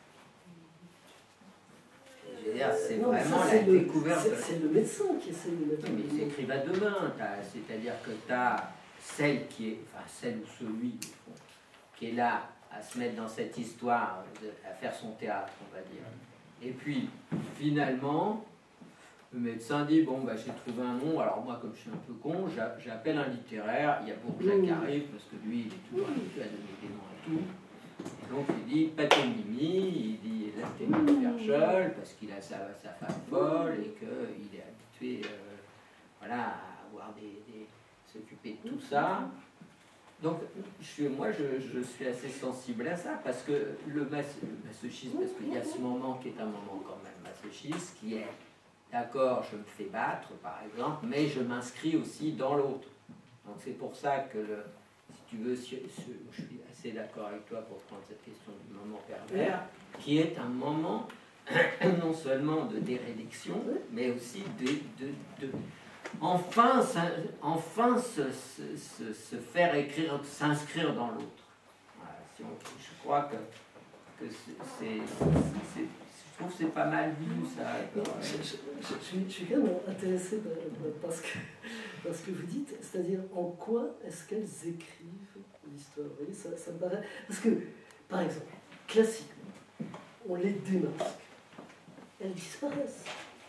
Je veux dire, c'est non, vraiment ça, la c'est le- découverte. c'est- de- C'est le médecin qui essaie de mettre Oui, mais ils le nom. écrivent à deux mains. T'as- C'est-à-dire que tu as celle qui est, enfin celle ou celui au fond, qui est là à se mettre dans cette histoire, de- à faire son théâtre, on va dire. Et puis, finalement, le médecin dit, bon, bah, j'ai trouvé un nom, alors moi, comme je suis un peu con, j'a- j'appelle un littéraire, il y a Bourgeat qui arrive, parce que lui, il est toujours habitué à donner des noms à tout. Et donc, il dit, Patonimi, il dit, Leftémy Ferchol, parce qu'il a sa, sa femme folle, et qu'il est habitué, euh, voilà, à avoir des, des- s'occuper de tout ça. Donc, je suis- moi, je, je suis assez sensible à ça, parce que le, mas, le masochisme, parce qu'il y a ce moment qui est un moment quand même masochiste, qui est, d'accord, je me fais battre, par exemple, mais je m'inscris aussi dans l'autre. Donc, c'est pour ça que, le, si tu veux, si- si- je suis assez d'accord avec toi pour prendre cette question du moment pervers, qui est un moment non seulement de dérédiction, mais aussi de, de, de enfin, ça- enfin se, se- se- se faire écrire, s'inscrire dans l'autre. Voilà, si on- je crois que, que c'est, c'est- c'est- je trouve que c'est pas mal vu ça. Non, je, je- je- je suis, je suis quand même intéressé par, par ce que, par ce que vous dites, c'est-à-dire en quoi est-ce qu'elles écrivent l'histoire. Vous voyez, ça, ça me paraît. Parce que, par exemple, classiquement, on les démasque, elles disparaissent.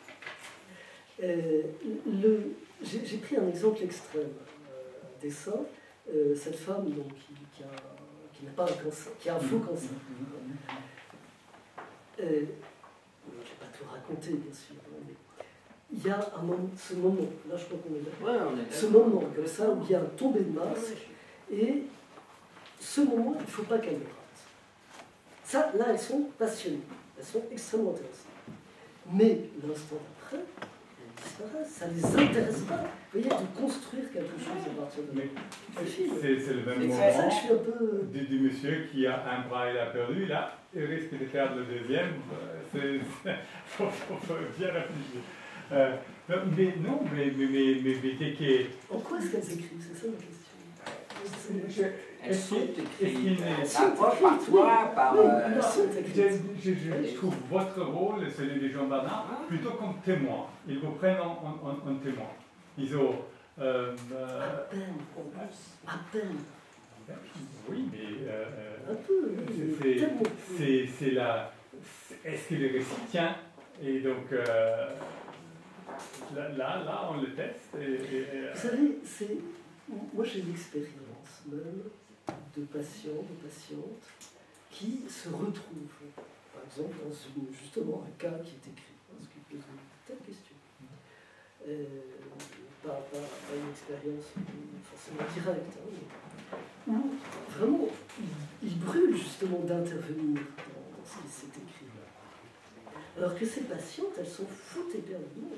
Euh, le- j'ai, j'ai pris un exemple extrême, euh, un dessin, euh, cette femme donc, qui, qui, a, qui n'a pas un cancer, qui a un faux cancer. Euh, je ne vais pas tout raconter, bien sûr, hein, mais il y a un moment, ce moment, là je crois qu'on est d'accord, Ouais, on est ce d'accord. moment comme ça où il y a un tombé de masque, et ce moment, il ne faut pas qu'elles le ratent. Ça, là, elles sont passionnées, elles sont extrêmement intéressantes. Mais l'instant d'après, elles disparaissent, ça ne les intéresse pas. Vous voyez, de construire quelque chose à partir de Mais un film. c'est c'est le même C'est C'est pour ça que je moment suis un peu... du, du monsieur qui a un bras, il a perdu, là, il risque de perdre le deuxième. Il faut, faut- faut bien réfléchir. Euh, non, mais non, mais, mais, mais, mais, mais qu'est- qu'est- En quoi est-ce qu'elles écrivent? C'est ça ma question. je- Elles est-ce sont qu'il- est-ce écrites. qu'il n'est- Parfois, parfois, par. Oui, euh, elles sont Je, écrites. je- je- je trouve votre rôle, celui de Jean Bernard, plutôt comme témoin. Ils vous prennent en, en, en- en témoin. Ils ont. euh, euh, À peine, en plus. À peine. oui, mais. euh, Un euh, peu, oui, c'est- tellement peu. c'est c'est la. Est-ce que le récit tient? Et donc. euh, là, là, là, on le teste. Et, et- et, Vous savez, c'est... moi j'ai l'expérience même de patients, de patientes qui se retrouvent, par exemple, dans une, justement un cas qui est écrit, parce qu'ils posent une telle question. Euh, pas, pas, pas une expérience forcément directe, hein, mais où vraiment ils, ils brûlent justement d'intervenir dans, dans ce qui s'est écrit. Alors que ces patientes, elles sont foutées éperdument.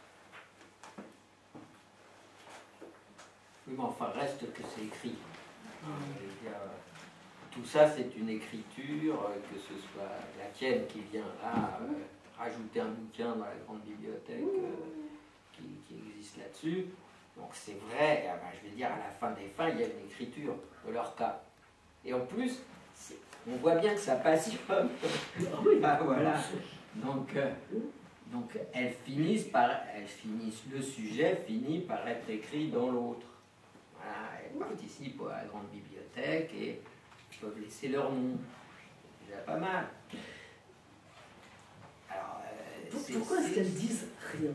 Oui, mais enfin, reste que c'est écrit. Je veux dire, tout ça, c'est une écriture, euh, que ce soit la tienne qui vient là, euh, rajouter un bouquin dans la grande bibliothèque euh, qui, qui existe là-dessus. Donc c'est vrai, ah ben, je vais dire, à la fin des fins, il y a une écriture de leur cas. Et en plus, c'est- on voit bien que ça passionne. Ah oui, Ah, voilà. Donc, euh, donc elles finissent par, elles finissent, le sujet finit par être écrit dans l'autre. Voilà, elles participent à la grande bibliothèque et peuvent laisser leur nom. C'est déjà pas mal. Alors, euh, c'est- pourquoi est-ce c'est- qu'elles disent rien?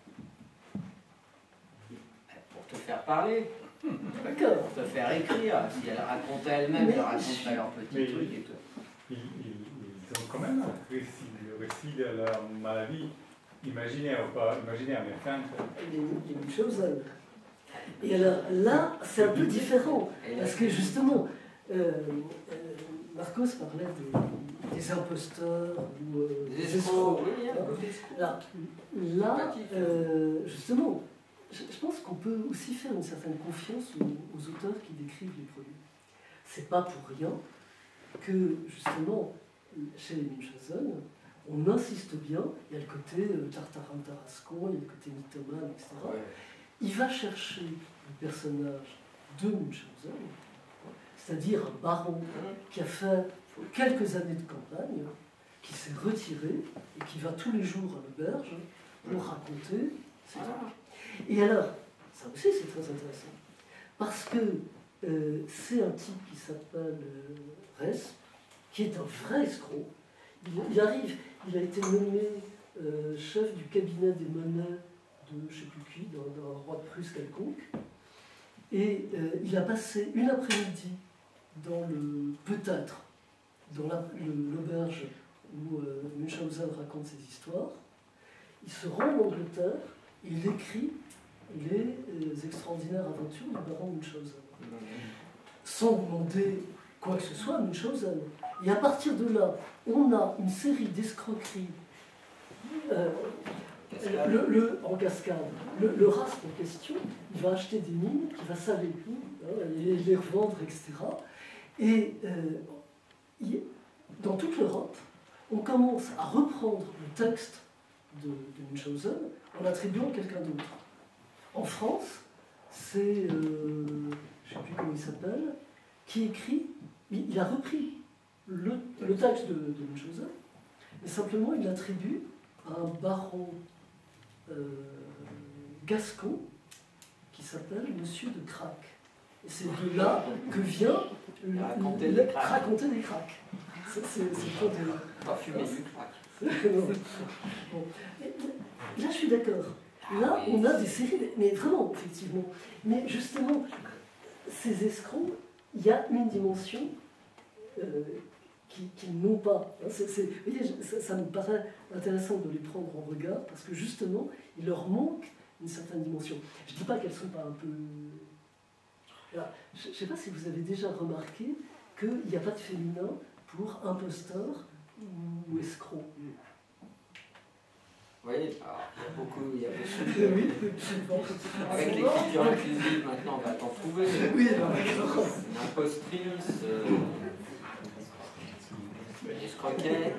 Pour te faire parler, D'accord. pour te faire écrire. Si elles racontaient elles-mêmes, Mais- elles raconteraient leurs petits Mais- trucs et tout. Ils, ils- ils ont quand même un récit, le récit de leur maladie imaginaire ou pas imaginaire, mais fin. Il y a une- il y a une chose à... Et alors là, c'est un peu différent, Et parce que justement, euh, euh, Marcos parlait des, des imposteurs ou euh, Des des escrocs, escrocs. oui, un peu d'escrocs. Là, là euh, justement, je, je pense qu'on peut aussi faire une certaine confiance aux, aux auteurs qui décrivent les produits. C'est pas pour rien que, justement, chez les Munchausen, on insiste bien, il y a le côté euh, Tartarin Tarascon, il y a le côté mythomane, et cetera. Ouais. Il va chercher le personnage de Munchausen, c'est-à-dire un baron qui a fait quelques années de campagne, qui s'est retiré et qui va tous les jours à l'auberge pour raconter ses trucs. Et alors, ça aussi c'est très intéressant, parce que euh, c'est un type qui s'appelle euh, Resp, qui est un vrai escroc. Il, il arrive, il a été nommé euh, chef du cabinet des monnaies de je ne sais plus qui, d'un roi de Prusse quelconque, et euh, il a passé une après-midi dans le peut-être dans l'auberge où euh, Munchausen raconte ses histoires. Il se rend en Angleterre et il écrit les, les extraordinaires aventures du baron Munchausen, sans demander quoi que ce soit à Munchausen. Et à partir de là, on a une série d'escroqueries euh, le, le, en cascade. Le, le Rasp en question, il va acheter des mines, il va saler hein, et les revendre, et cetera. Et euh, il, dans toute l'Europe, on commence à reprendre le texte de, de Munchausen en l'attribuant à quelqu'un d'autre. En France, c'est, euh, je ne sais plus comment il s'appelle, qui écrit, il, il a repris le, le texte de, de Munchausen, mais simplement il l'attribue à un baron euh, gascon qui s'appelle Monsieur de Crac. Et c'est de là que vient le, raconter, le, des le, raconter des cracks. C'est pas de... Pas fumer du crack. Bon. Là, je suis d'accord. Là, on a des séries, mais vraiment, effectivement. Mais justement, ces escrocs, il y a une dimension euh, qu'ils qui n'ont pas. Hein, c'est, c'est, vous voyez, ça, ça me paraît intéressant de les prendre en regard, parce que justement, il leur manque une certaine dimension. Je ne dis pas qu'elles ne sont pas un peu... Alors, je ne sais pas si vous avez déjà remarqué qu'il n'y a pas de féminin pour imposteur ou escroc. Oui, alors, il y a beaucoup, il y a beaucoup Oui, de... Avec l'écriture inclusive, maintenant, on va t'en trouver. Oui, une impostrice, euh... une escroquette.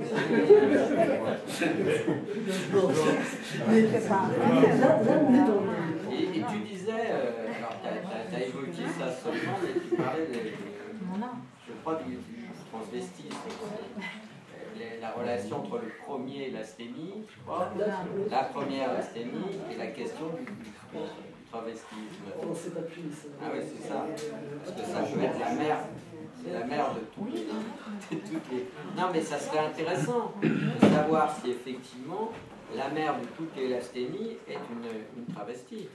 Mais là, là, on est dans le... Et, et tu disais, euh, alors tu as évoqué ça seulement, mais tu parlais de, de je crois, du, du transvestisme. La relation entre le premier et l'asthénie, je crois, la première asthénie et la question du, du, du travestisme. On ne sait pas plus ça. Ah oui, c'est ça. Parce que ça peut être la mère, c'est la mère de tous les, de toutes les... Non, mais ça serait intéressant de savoir si effectivement la mère de toutes les asthénies est une, une travestie.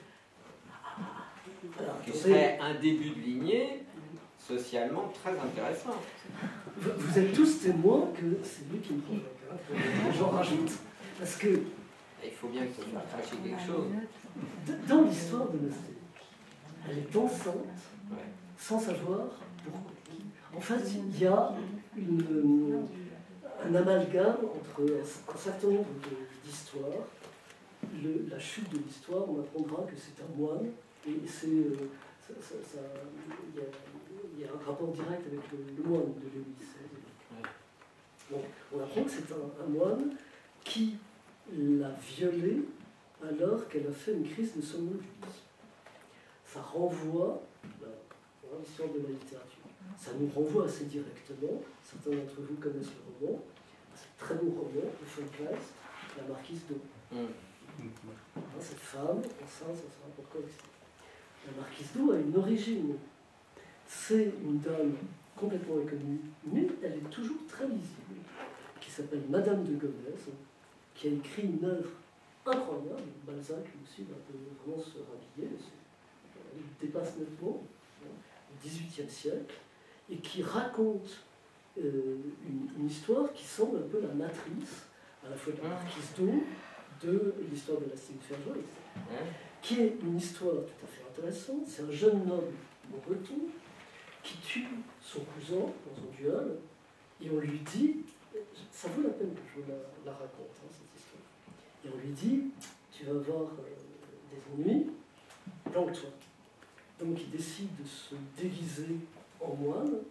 Qui serait un début de lignée socialement très intéressant. Vous, vous êtes tous témoins que c'est lui qui me convainc. Hein. J'en rajoute. Parce que... Il faut bien que tu fasses cracher quelque chose. Dans l'histoire de l'asthénie, elle est enceinte Ouais. sans savoir pourquoi. En fait, il y a une, un amalgame entre un certain nombre d'histoires. La chute de l'histoire, on apprendra que c'est un moine, et c'est... Euh, ça, ça, ça, il y a, il y a un rapport direct avec le, le moine de Léo seize. Donc, on apprend que c'est un, un moine qui l'a violée alors qu'elle a fait une crise de somnambulisme. Ça renvoie à l'histoire de la littérature. Ça nous renvoie assez directement. Certains d'entre vous connaissent le roman. C'est un très beau roman de Fonclaz, La Marquise d'O. Mm. Hein, cette femme, enceinte, ça sera pourquoi, et cetera. La Marquise d'O a une origine. C'est une dame complètement inconnue, mais elle est toujours très lisible, qui s'appelle Madame de Gomez, qui a écrit une œuvre incroyable. Balzac lui aussi va vraiment se rhabiller, elle dépasse nettement le dix-huitième siècle, et qui raconte euh, une, une histoire qui semble un peu la matrice, à la fois de la Marquise d'O, de l'histoire de la Stéphane, qui est une histoire tout à fait intéressante. C'est un jeune noble breton qui tue son cousin dans un duel, et on lui dit, ça vaut la peine que je vous la, la raconte, hein, cette histoire, et on lui dit, tu vas avoir euh, des ennuis, planque-toi. Donc il décide de se déguiser en moine,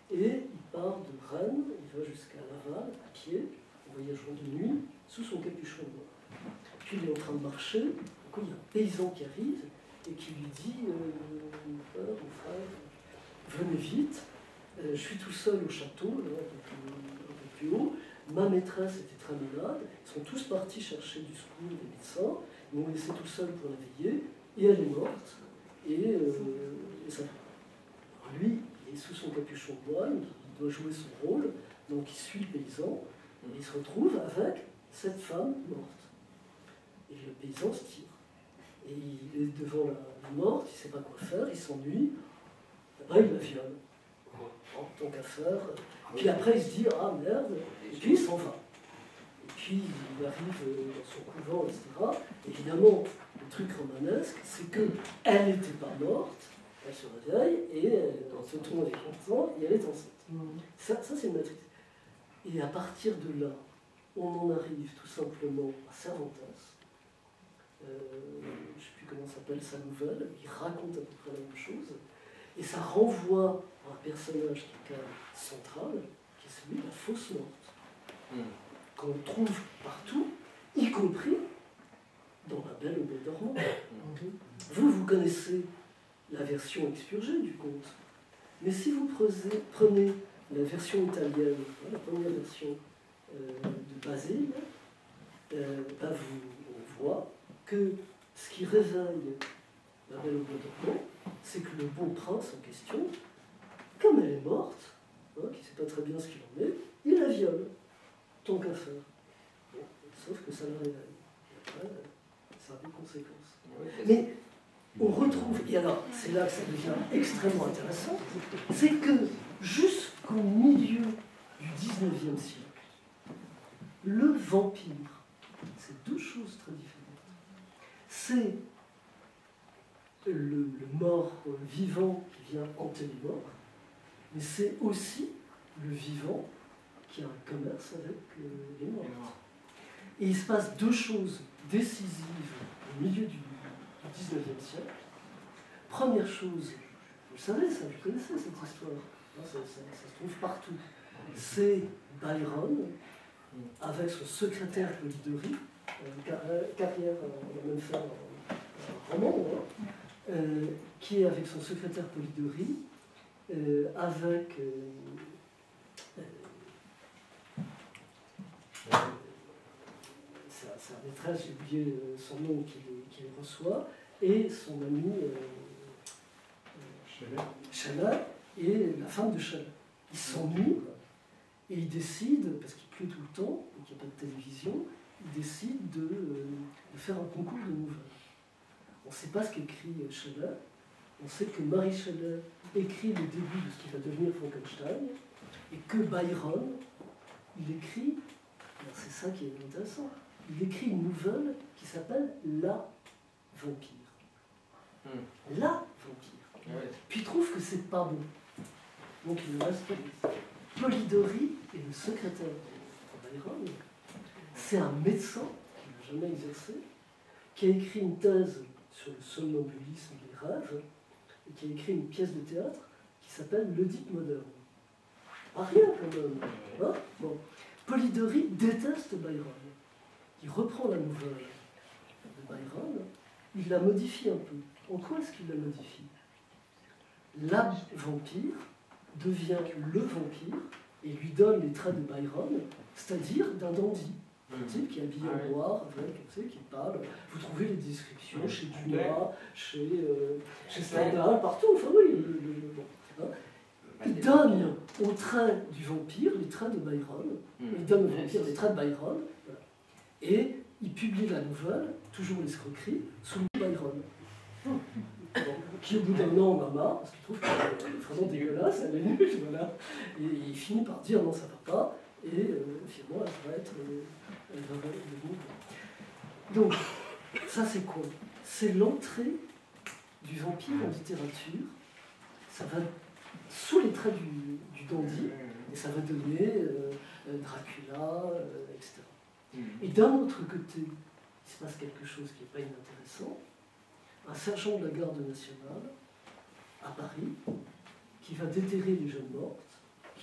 et il part de Rennes, il va jusqu'à Laval, à pied, en voyageant de nuit, sous son capuchon noir. Puis il est en train de marcher, du coup il y a un paysan qui arrive, et qui lui dit euh, « Mon père, mon frère, venez vite, euh, je suis tout seul au château, là, un peu plus, un peu plus haut, ma maîtresse était très malade, ils sont tous partis chercher du secours, des médecins, ils m'ont laissé tout seul pour la veiller, et elle est morte, et, euh, et ça va. Alors lui, il est sous son capuchon de moine, il doit jouer son rôle, donc il suit le paysan, et il se retrouve avec cette femme morte. Et le paysan se tire. Et il est devant la morte, il ne sait pas quoi faire, il s'ennuie, après il la viole. En tant qu'à faire. Puis après il se dit, ah merde, et puis il s'en va. Et puis il arrive dans son couvent, et cetera. Évidemment, le truc romanesque, c'est qu'elle n'était pas morte, elle se réveille, et elle se tourne avec l'enfant, et elle est enceinte. Ça, ça c'est une matrice. Et à partir de là, on en arrive tout simplement à Cervantes. Euh, je ne sais plus comment s'appelle sa nouvelle, il raconte à peu près la même chose, et ça renvoie à un personnage qui est quand même central, qui est celui de la fausse morte, mm. qu'on trouve partout, y compris dans La Belle au bois dormant. Mm. Vous, vous connaissez la version expurgée du conte, mais si vous prenez, prenez la version italienne, la première version euh, de Basile, euh, bah vous, on voit que ce qui réveille La Belle au bois dormant, c'est que le beau prince en question, comme elle est morte, hein, qui ne sait pas très bien ce qu'il en est, il la viole, tant qu'à faire. Bon, sauf que ça la réveille. Et après, ça a des conséquences. Oui, mais on retrouve, et alors c'est là que ça devient extrêmement intéressant, c'est que jusqu'au milieu du dix-neuvième siècle, le vampire, c'est deux choses très différentes. C'est le, le mort vivant qui vient hanter les morts, mais c'est aussi le vivant qui a un commerce avec euh, les morts. Et il se passe deux choses décisives au milieu du dix-neuvième siècle. Première chose, vous le savez, ça, vous connaissez cette histoire, hein, ça, ça, ça se trouve partout. C'est Byron, avec son secrétaire Polidori, euh, carrière, on va même faire un, un roman, hein, euh, qui est avec son secrétaire Polidori, euh, avec euh, euh, sa, sa maîtresse, j'ai oublié son nom, qui les, qui les reçoit, et son ami euh, Chalet, et la femme de Chalet. Ils s'ennuient, et ils décident, parce qu'il pleut tout le temps, et qu'il n'y a pas de télévision, ils décident de, euh, de faire un concours de nouvelles. On ne sait pas ce qu'écrit Chalet, on sait que Marie Chalet écrit le début de ce qui va devenir Frankenstein, et que Byron, il écrit, c'est ça qui est intéressant, il écrit une nouvelle qui s'appelle La Vampire. Hmm. La Vampire. Ouais. Puis il trouve que c'est pas bon. Donc il le reste Polidori est le secrétaire de Byron. C'est un médecin qui n'a jamais exercé, qui a écrit une thèse sur le somnambulisme des rêves, et qui a écrit une pièce de théâtre qui s'appelle L'Oedipe moderne. Ah, rien quand même. Hein, bon. Polidori déteste Byron. Il reprend la nouvelle de Byron, il la modifie un peu. En quoi est-ce qu'il la modifie? La vampire devient le vampire et lui donne les traits de Byron, c'est-à-dire d'un dandy. Un type qui est habillé en noir, avec, tu sais, qui parle. Vous trouvez les descriptions chez Dumas, chez, euh, chez Stendhal, partout. Enfin oui, le, le, le, bon, hein. Il donne aux traits du vampire les traits de Byron. Il donne au vampire les traits de Byron. Voilà. Et il publie la nouvelle, toujours l'escroquerie, sous le nom de Byron. Bon, qui au bout d'un an en a marre, parce qu'il trouve que c'est vraiment dégueulasse, elle est nulle, voilà. Et il finit par dire non, ça va pas, et euh, finalement elle va être. Euh, elle va être Donc, ça c'est quoi? C'est l'entrée du vampire en littérature. Ça va sous les traits du, du dandy, et ça va donner euh, Dracula, euh, et cetera. Et d'un autre côté, il se passe quelque chose qui n'est pas inintéressant. Un sergent de la garde nationale, à Paris, qui va déterrer les jeunes mortes,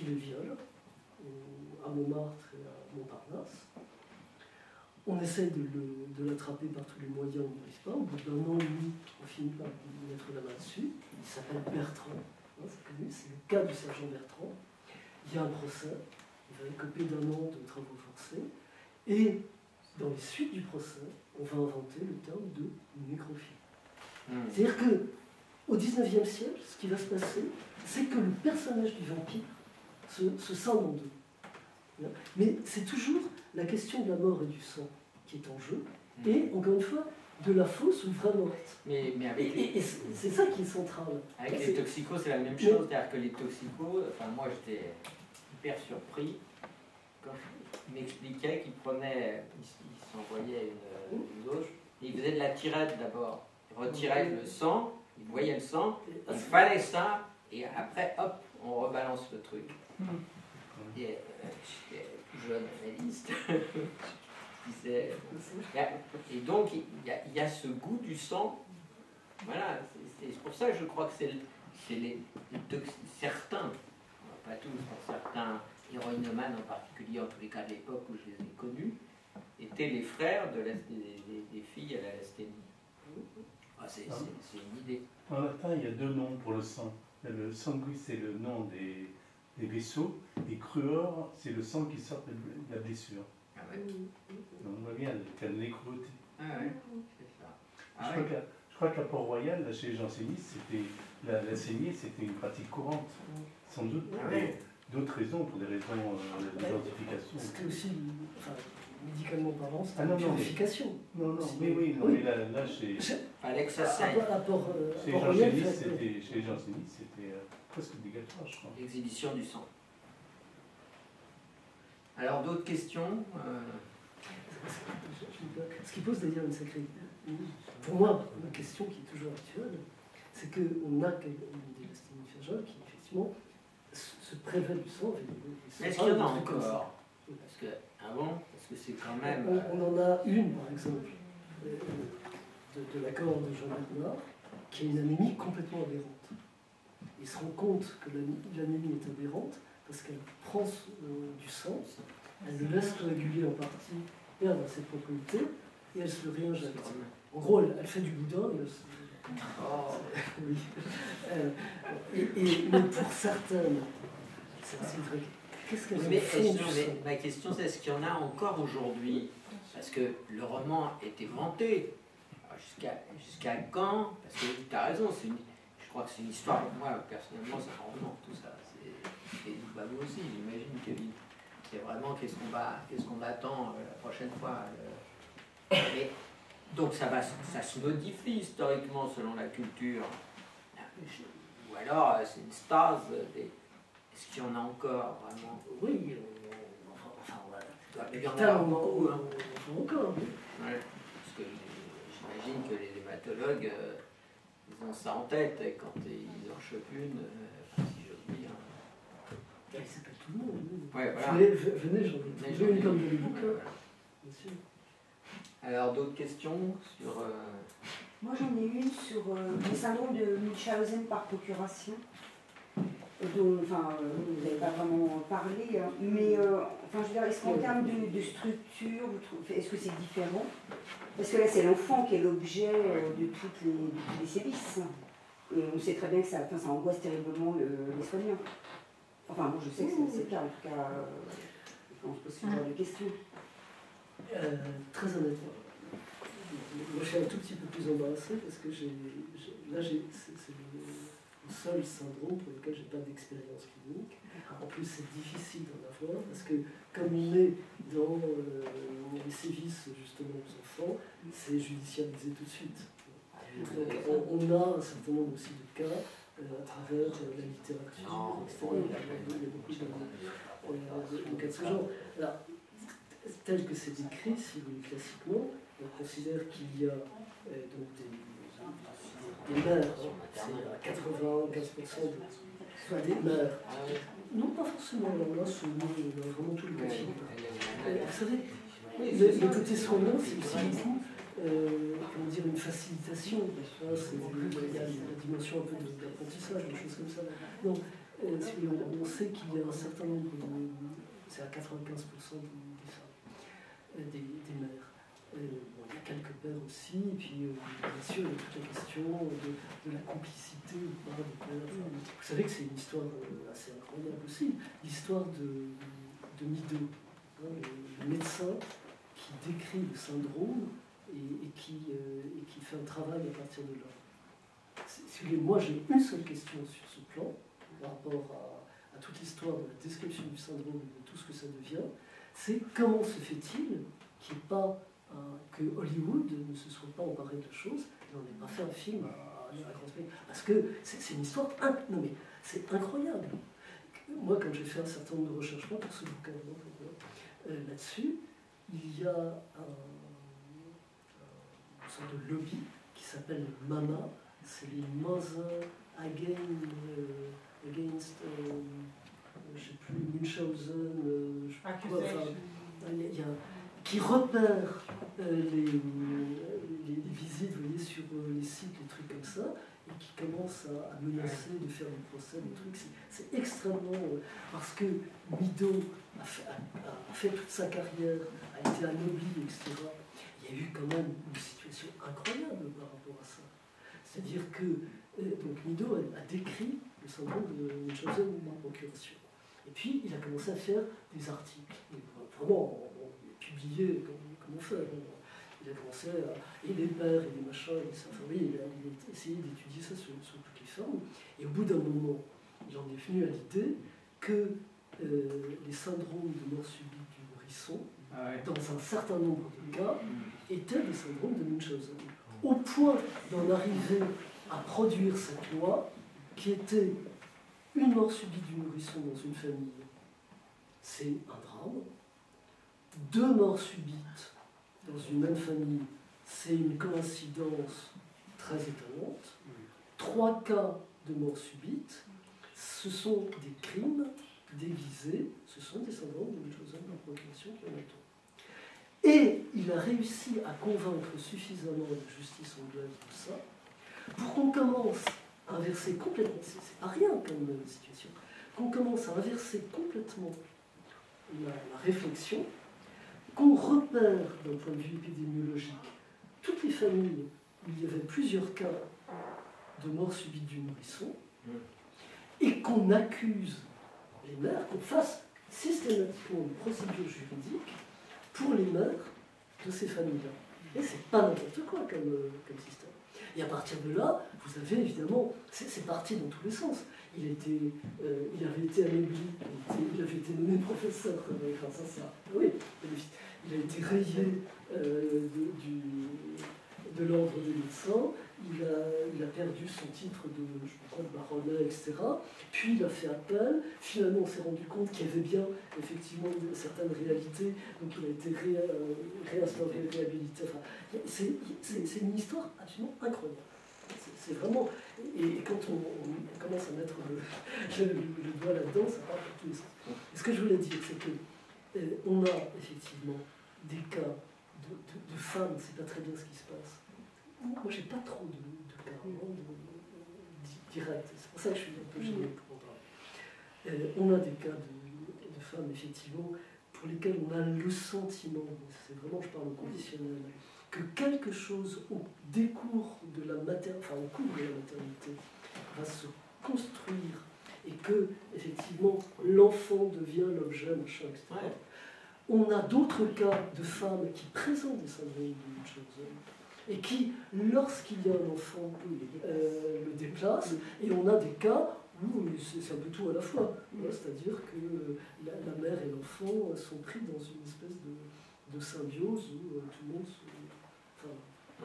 qui les viole, à Montmartre et à Montparnasse. On essaye de, le, de l'attraper par tous les moyens, on n'y arrive pas. Au bout d'un an et demi, on finit par lui mettre la main dessus. Il s'appelle Bertrand, hein, c'est connu, c'est le cas du sergent Bertrand. Il y a un procès, il va écoper d'un an de travaux forcés. Et dans les suites du procès, on va inventer le terme de nécrophilie. Mmh. C'est-à-dire qu'au dix-neuvième siècle, ce qui va se passer, c'est que le personnage du vampire se, se scinde en deux. Mais c'est toujours la question de la mort et du sang qui est en jeu, mmh. et encore une fois, de la fausse ou vraie morte. Mais, mais avec et, et, et c'est ça qui est central. Avec c'est... les toxicos, c'est la même chose, c'est-à-dire que les toxicos, enfin moi j'étais hyper surpris quand il m'expliquait qu'il prenait, il, il s'envoyait une, une dose, et il faisait de la tirette d'abord. Il retirait le sang, il voyait le sang, il fallait ça, et après, hop, on rebalance le truc. Et euh, j'étais tout jeune analyste. Disais, et donc, il y, a, il y a ce goût du sang. Voilà, c'est, c'est pour ça que je crois que c'est, c'est les, les tox- certains, pas tous, mais certains héroïnomanes en particulier, en tous les cas de l'époque où je les ai connus, étaient les frères de la, des, des, des filles à la lasthénie. Ah, c'est, c'est, c'est une idée. En latin, il y a deux noms pour le sang. Le sanguis, c'est le nom des, des vaisseaux, et cruor, c'est le sang qui sort de la blessure. Ah ouais. Donc, on voit bien le nécroté. Ah ouais, c'est ça. Ah je, ouais. crois que la, je crois qu'à Port-Royal, là, chez les jansénistes, c'était, la, la saignée, c'était une pratique courante. Sans doute pour ah ouais. des, d'autres raisons, pour des raisons euh, d'identification. C'était aussi, enfin, médicalement parlant, c'était ah, non, une purification. Non, non, oui, oui, non, oui. mais là, là chez, Fallait que ça saigne. À, à Port, euh, chez, Port les Royal, jansénistes, fait, c'était, chez les jansénistes, c'était euh, presque obligatoire, je crois. L'exhibition du sang. Alors, d'autres questions euh... Ce qui pose d'ailleurs une sacrée... Pour moi, une question qui est toujours actuelle, c'est qu'on a des lasthénie qui, effectivement, se prévèlent du sang. Mais est-ce qu'il y en a encore? Parce que, avant, parce que c'est quand même... On, on en a une, par exemple, euh, de, de l'accord de Jean-Luc Noir, qui a une anémie complètement aberrante. Il se rend compte que l'anémie est aberrante parce qu'elle prend euh, du sang, elle le laisse coaguler en partie, perdre ses propriétés, et elle se le réinjecte. En gros, elle, elle fait du boudin. Elle se... oh. Oui. Euh, et, et, mais pour certaines, c'est, c'est vrai. Qu'est-ce qu'elles mais, font est-ce, du mais sang? ma question, c'est est-ce qu'il y en a encore aujourd'hui? Parce que le roman était vanté. Jusqu'à, jusqu'à quand? Parce que tu as raison, c'est une, je crois que c'est une histoire. Moi, personnellement, c'est un roman, tout ça. C'est, et bah, vous aussi, j'imagine, Kevin. C'est vraiment qu'est-ce qu'on va, qu'est-ce qu'on attend euh, la prochaine fois. Euh, mais, donc ça, va, ça se modifie historiquement selon la culture. Ou alors c'est une stase. Des... Est-ce qu'il y en a encore vraiment? Oui, enfin, enfin voilà. Il y en a beaucoup. Hein. Encore. Oui. Ouais, parce que j'imagine que les hématologues, euh, ils ont ça en tête et quand ils en chopent une, euh, si j'ose dire. Il s'appelle tout le monde. Oui. Ouais, voilà. Venez, venez j'en ai trouvé une comme dans les bouquins. Voilà. Bien sûr. Alors, d'autres questions sur... Euh... Moi, j'en ai une sur euh, le syndrome de Munchausen par procuration, dont enfin, euh, vous n'avez pas vraiment parlé, hein, mais euh, enfin, je veux dire, est-ce qu'en termes de, de structure, vous trouvez, est-ce que c'est différent? Parce que là, c'est l'enfant qui est l'objet euh, de, toutes les, de tous les sévices. Et on sait très bien que ça, enfin, ça angoisse terriblement le, les soignants. Enfin, moi, je sais que c'est, c'est le cas, en tout cas, euh, quand on se pose ce genre de questions. Euh, très honnêtement, moi je suis un tout petit peu plus embarrassé parce que j'ai, j'ai, là j'ai, c'est, c'est le, le seul syndrome pour lequel j'ai pas d'expérience clinique. En plus c'est difficile d'en avoir parce que comme on est dans euh, les sévices justement aux enfants, c'est judicialisé tout de suite. Donc on, on a un certain nombre aussi de cas euh, à travers euh, la littérature, et cetera. Il y a, il y a beaucoup de, euh, de, de cas de ce genre. Alors, tel que c'est décrit, si vous voulez, classiquement, on considère qu'il y a euh, donc des, des, des mères, hein, c'est à quatre-vingt-quinze pour cent soit des mères. Non, pas forcément, là, c'est vraiment tout le côté. Vous savez, le, le côté soignant, c'est aussi beaucoup, euh, comment dire, une facilitation. Hein, c'est, il y a la dimension un peu d'apprentissage, des choses comme ça. Donc, euh, si on, on sait qu'il y a un certain nombre de... c'est à quatre-vingt-quinze pour cent des femmes, euh, des, des mères. Euh, bon, il y a quelques pères aussi, et puis euh, bien sûr, il y a toute la question de, de la complicité ou pas des pères. Enfin, vous savez que c'est une histoire euh, assez incroyable aussi, l'histoire de, de Mido, hein, le, le médecin qui décrit le syndrome et, et, qui, euh, et qui fait un travail à partir de là. Si vous voulez, moi j'ai une seule question sur ce plan, par rapport à, à toute l'histoire de la description du syndrome et de tout ce que ça devient, c'est comment se fait-il qu'il n'y ait pas que Hollywood ne se soit pas emparé de la chose et on n'ait pas fait un film à, à, à grand spectacle. Parce que c'est une histoire inc... non mais c'est incroyable. Moi, quand j'ai fait un certain nombre de recherches pour ce bouquin euh, là-dessus, il y a un, une sorte de lobby qui s'appelle MAMA, c'est les Mother Again, euh, Against, euh, je ne sais plus, Munchausen, euh, je sais pas quoi, enfin, il y a qui repère euh, les, les, les visites, vous voyez, sur euh, les sites, les trucs comme ça, et qui commence à, à menacer de faire des procès, des trucs. C'est extrêmement... Euh, parce que Mido a fait, a, a fait toute sa carrière, a été anobli, et cetera. Il y a eu quand même une situation incroyable par rapport à ça. C'est-à-dire que euh, donc Mido a, a décrit le syndrome de Munchausen par procuration. Et puis, il a commencé à faire des articles, et vraiment... publié comme, comme on fait. Bon, il a commencé à... et les pères et les machins, et ça, enfin, oui, il, a, il a essayé d'étudier ça sur, sur toutes les formes. Et au bout d'un moment, il en est venu à l'idée que euh, les syndromes de mort subite du nourrisson, ah ouais. dans un certain nombre de cas, étaient des syndromes de Munchausen. Au point d'en arriver à produire cette loi qui était une mort subite du nourrisson dans une famille. C'est un drame. Deux morts subites dans une même famille, c'est une coïncidence très étonnante. Trois cas de morts subites, ce sont des crimes déguisés, ce sont des syndromes de Munchausen par procuration qui en ont. Et il a réussi à convaincre suffisamment la justice anglaise de ça, pour qu'on commence à inverser complètement, c'est pas rien comme situation, qu'on commence à inverser complètement la, la réflexion, qu'on repère d'un point de vue épidémiologique toutes les familles où il y avait plusieurs cas de mort subite du nourrisson, et qu'on accuse les mères, qu'on fasse systématiquement une procédure juridique pour les mères de ces familles-là. Et c'est pas n'importe quoi comme, comme système. Et à partir de là, vous avez évidemment, c'est parti dans tous les sens. Il, était, euh, il avait été anobli, il, il avait été nommé professeur, enfin ça, ça, oui, il a été rayé euh, de, du, de l'ordre des médecins, il a, il a perdu son titre de, je crois, de baronnet, et cetera. Puis il a fait appel, finalement on s'est rendu compte qu'il y avait bien effectivement certaines réalités, donc il a été ré, euh, réinstauré, réhabilité. Enfin, c'est une histoire absolument incroyable. C'est vraiment... Et quand on, on commence à mettre le, le, le doigt là-dedans, ça part pour tous les sens. Et ce que je voulais dire, c'est que euh, on a effectivement des cas de, de, de femmes, on ne sait pas très bien ce qui se passe. Moi, j'ai pas trop de, de cas vraiment de, de, directs. C'est pour ça que je suis un peu gêné pour en parler. Euh, on a des cas de, de femmes, effectivement, pour lesquelles on a le sentiment, c'est vraiment, je parle au conditionnel, que quelque chose au décours de la maternité, enfin au cours de la maternité, va se construire et que, effectivement, l'enfant devient l'objet, machin, et cetera. Ouais. On a d'autres cas de femmes qui présentent des syndromes de Munchausen et qui, lorsqu'il y a un enfant, euh, le déplacent, et on a des cas où c'est un peu tout à la fois. C'est-à-dire que la, la mère et l'enfant sont pris dans une espèce de, de symbiose où euh, tout le monde se... Enfin,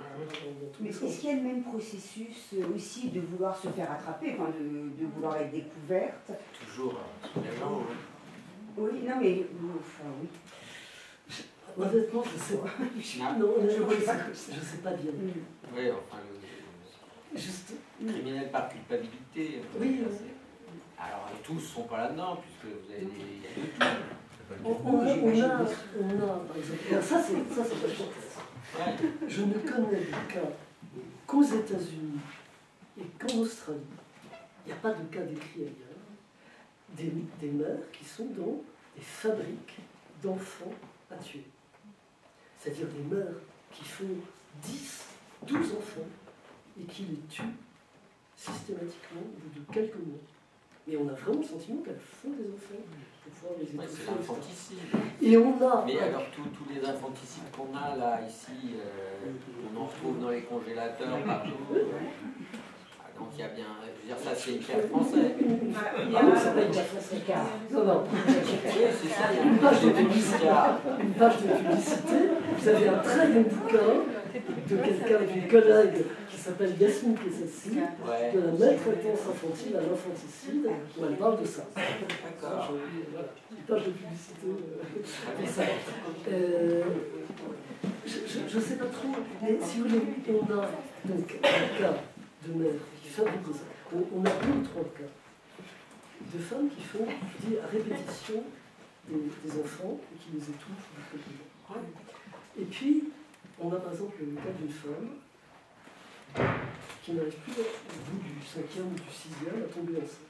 mais est-ce qu'il y a le même processus aussi de vouloir se faire attraper, enfin de, de vouloir être découverte? Toujours soudainement. Hein. Oui, non mais. Enfin, oui. Honnêtement, je ne sais pas. Non, je ne sais, sais pas bien. Oui, enfin, le, Juste... criminel par culpabilité. Oui. Alors, tous ne sont pas là-dedans, puisque vous avez des. On, on, a, on, a, on a, par exemple, ça c'est ça c'est vachement intéressant. Ouais. Je ne connais de cas qu'aux États-Unis et qu'en Australie. Il n'y a pas de cas décrit ailleurs. des, des mères qui sont dans des fabriques d'enfants à tuer. C'est-à-dire des mères qui font dix, douze enfants et qui les tuent systématiquement au bout de quelques mois. Mais on a vraiment le sentiment qu'elles font des enfants pour pouvoir les Ouais, étouffer. c'est l'infanticide. Et on a... Mais alors, tous tous les infanticides qu'on a là, ici, euh, on en retrouve dans les congélateurs, partout. Ah, donc il y a bien. Je veux dire, ça c'est hyper français. Ah non, c'est pas une page française. Non, non. Oui, c'est ça, il y a Une page de un publicité. Une page de publicité. Vous avez un très bon bouquin de quelqu'un avec une collègue qui s'appelle Yasmine Kessassi, Ouais. de la maltraitance infantile à l'infanticide, où elle parle de ça. D'accord. Voilà. Une page de publicité euh, pour ça. Euh, je ne sais pas trop, mais si vous voulez, on a donc un cas de mères qui fabriquent des enfants. On, on a deux ou trois cas de femmes qui font, je dis, à répétition des, des enfants et qui les étouffent ou quelque chose. Et puis, on a par exemple le cas d'une femme qui n'arrive plus au bout du cinquième ou du sixième à tomber enceinte.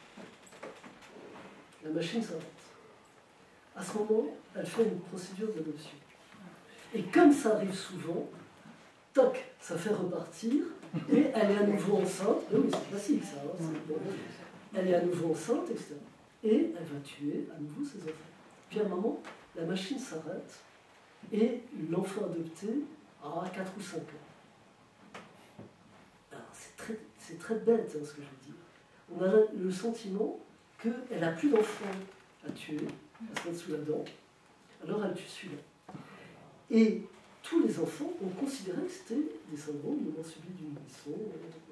La machine s'arrête. À ce moment, elle fait une procédure d'adoption. Et comme ça arrive souvent, toc, ça fait repartir, et elle est à nouveau enceinte. Oui, c'est classique ça. Hein, c'est bon. Elle est à nouveau enceinte, et cetera. Et elle va tuer à nouveau ses enfants. Puis à un moment, la machine s'arrête, et l'enfant adopté a quatre ou cinq ans. Alors, c'est très, c'est très bête hein, ce que je veux dire. On a le sentiment qu'elle n'a plus d'enfant à tuer, à se mettre sous la dent, alors elle tue celui-là. Et tous les enfants ont considéré que c'était des syndromes de mort subite du nourrisson.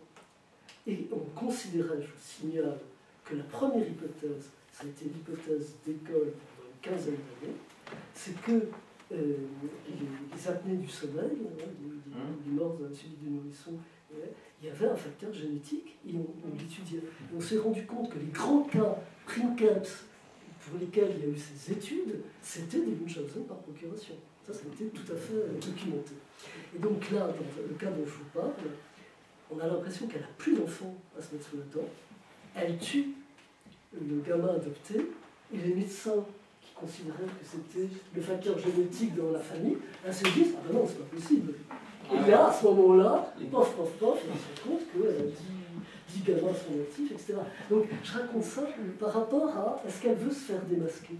Et on considérait, je vous signale, que la première hypothèse, ça a été l'hypothèse d'école pendant une quinzaine d'années, c'est que euh, les, les apnées du sommeil, hein, les, les, les morts subites du nourrisson, ouais, il y avait un facteur génétique et on, on l'étudiait. Et on s'est rendu compte que les grands cas Princeps pour lesquels il y a eu ces études, c'était des Munchausen par procuration. Ça, ça a été tout à fait documenté. Et donc là, dans le cas dont je vous parle, on a l'impression qu'elle n'a plus d'enfants à se mettre sous la dent. Elle tue le gamin adopté et les médecins qui considéraient que c'était le facteur génétique dans la famille, là se disent « Ah ben non, c'est pas possible ». Et là, à ce moment-là, pof, pof, pof, on se rend compte qu'elle a dix, dix gamins sont actifs, et cetera. Donc je raconte ça par rapport à est-ce qu'elle veut se faire démasquer.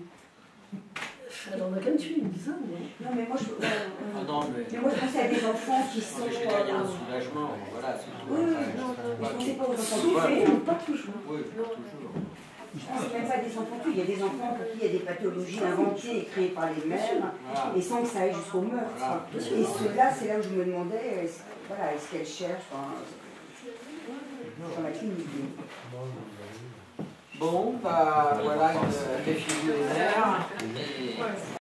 Elle en a quand même tué une dizaine, non? Non, mais moi je, euh, Ah non, mais, mais moi, je pensais à des enfants qui sont. je veux dire, il y a un soulagement, voilà, c'est tout. Oui, oui, Enfin, non, je- non, voilà. je pensais pas aux enfants Voilà. tués. Mais pas toujours. Oui, toujours. Je pense même pas des enfants tués. Il y a des enfants pour qui il y a des pathologies inventées et créées par les mères, Voilà. et sans que ça aille jusqu'au meurtre. Voilà. Et ceux-là, c'est là où je me demandais, est-ce, voilà, est-ce qu'elle cherche, enfin, j'en ai qu'une idée. Bon, bah voilà une défilée des mères. Et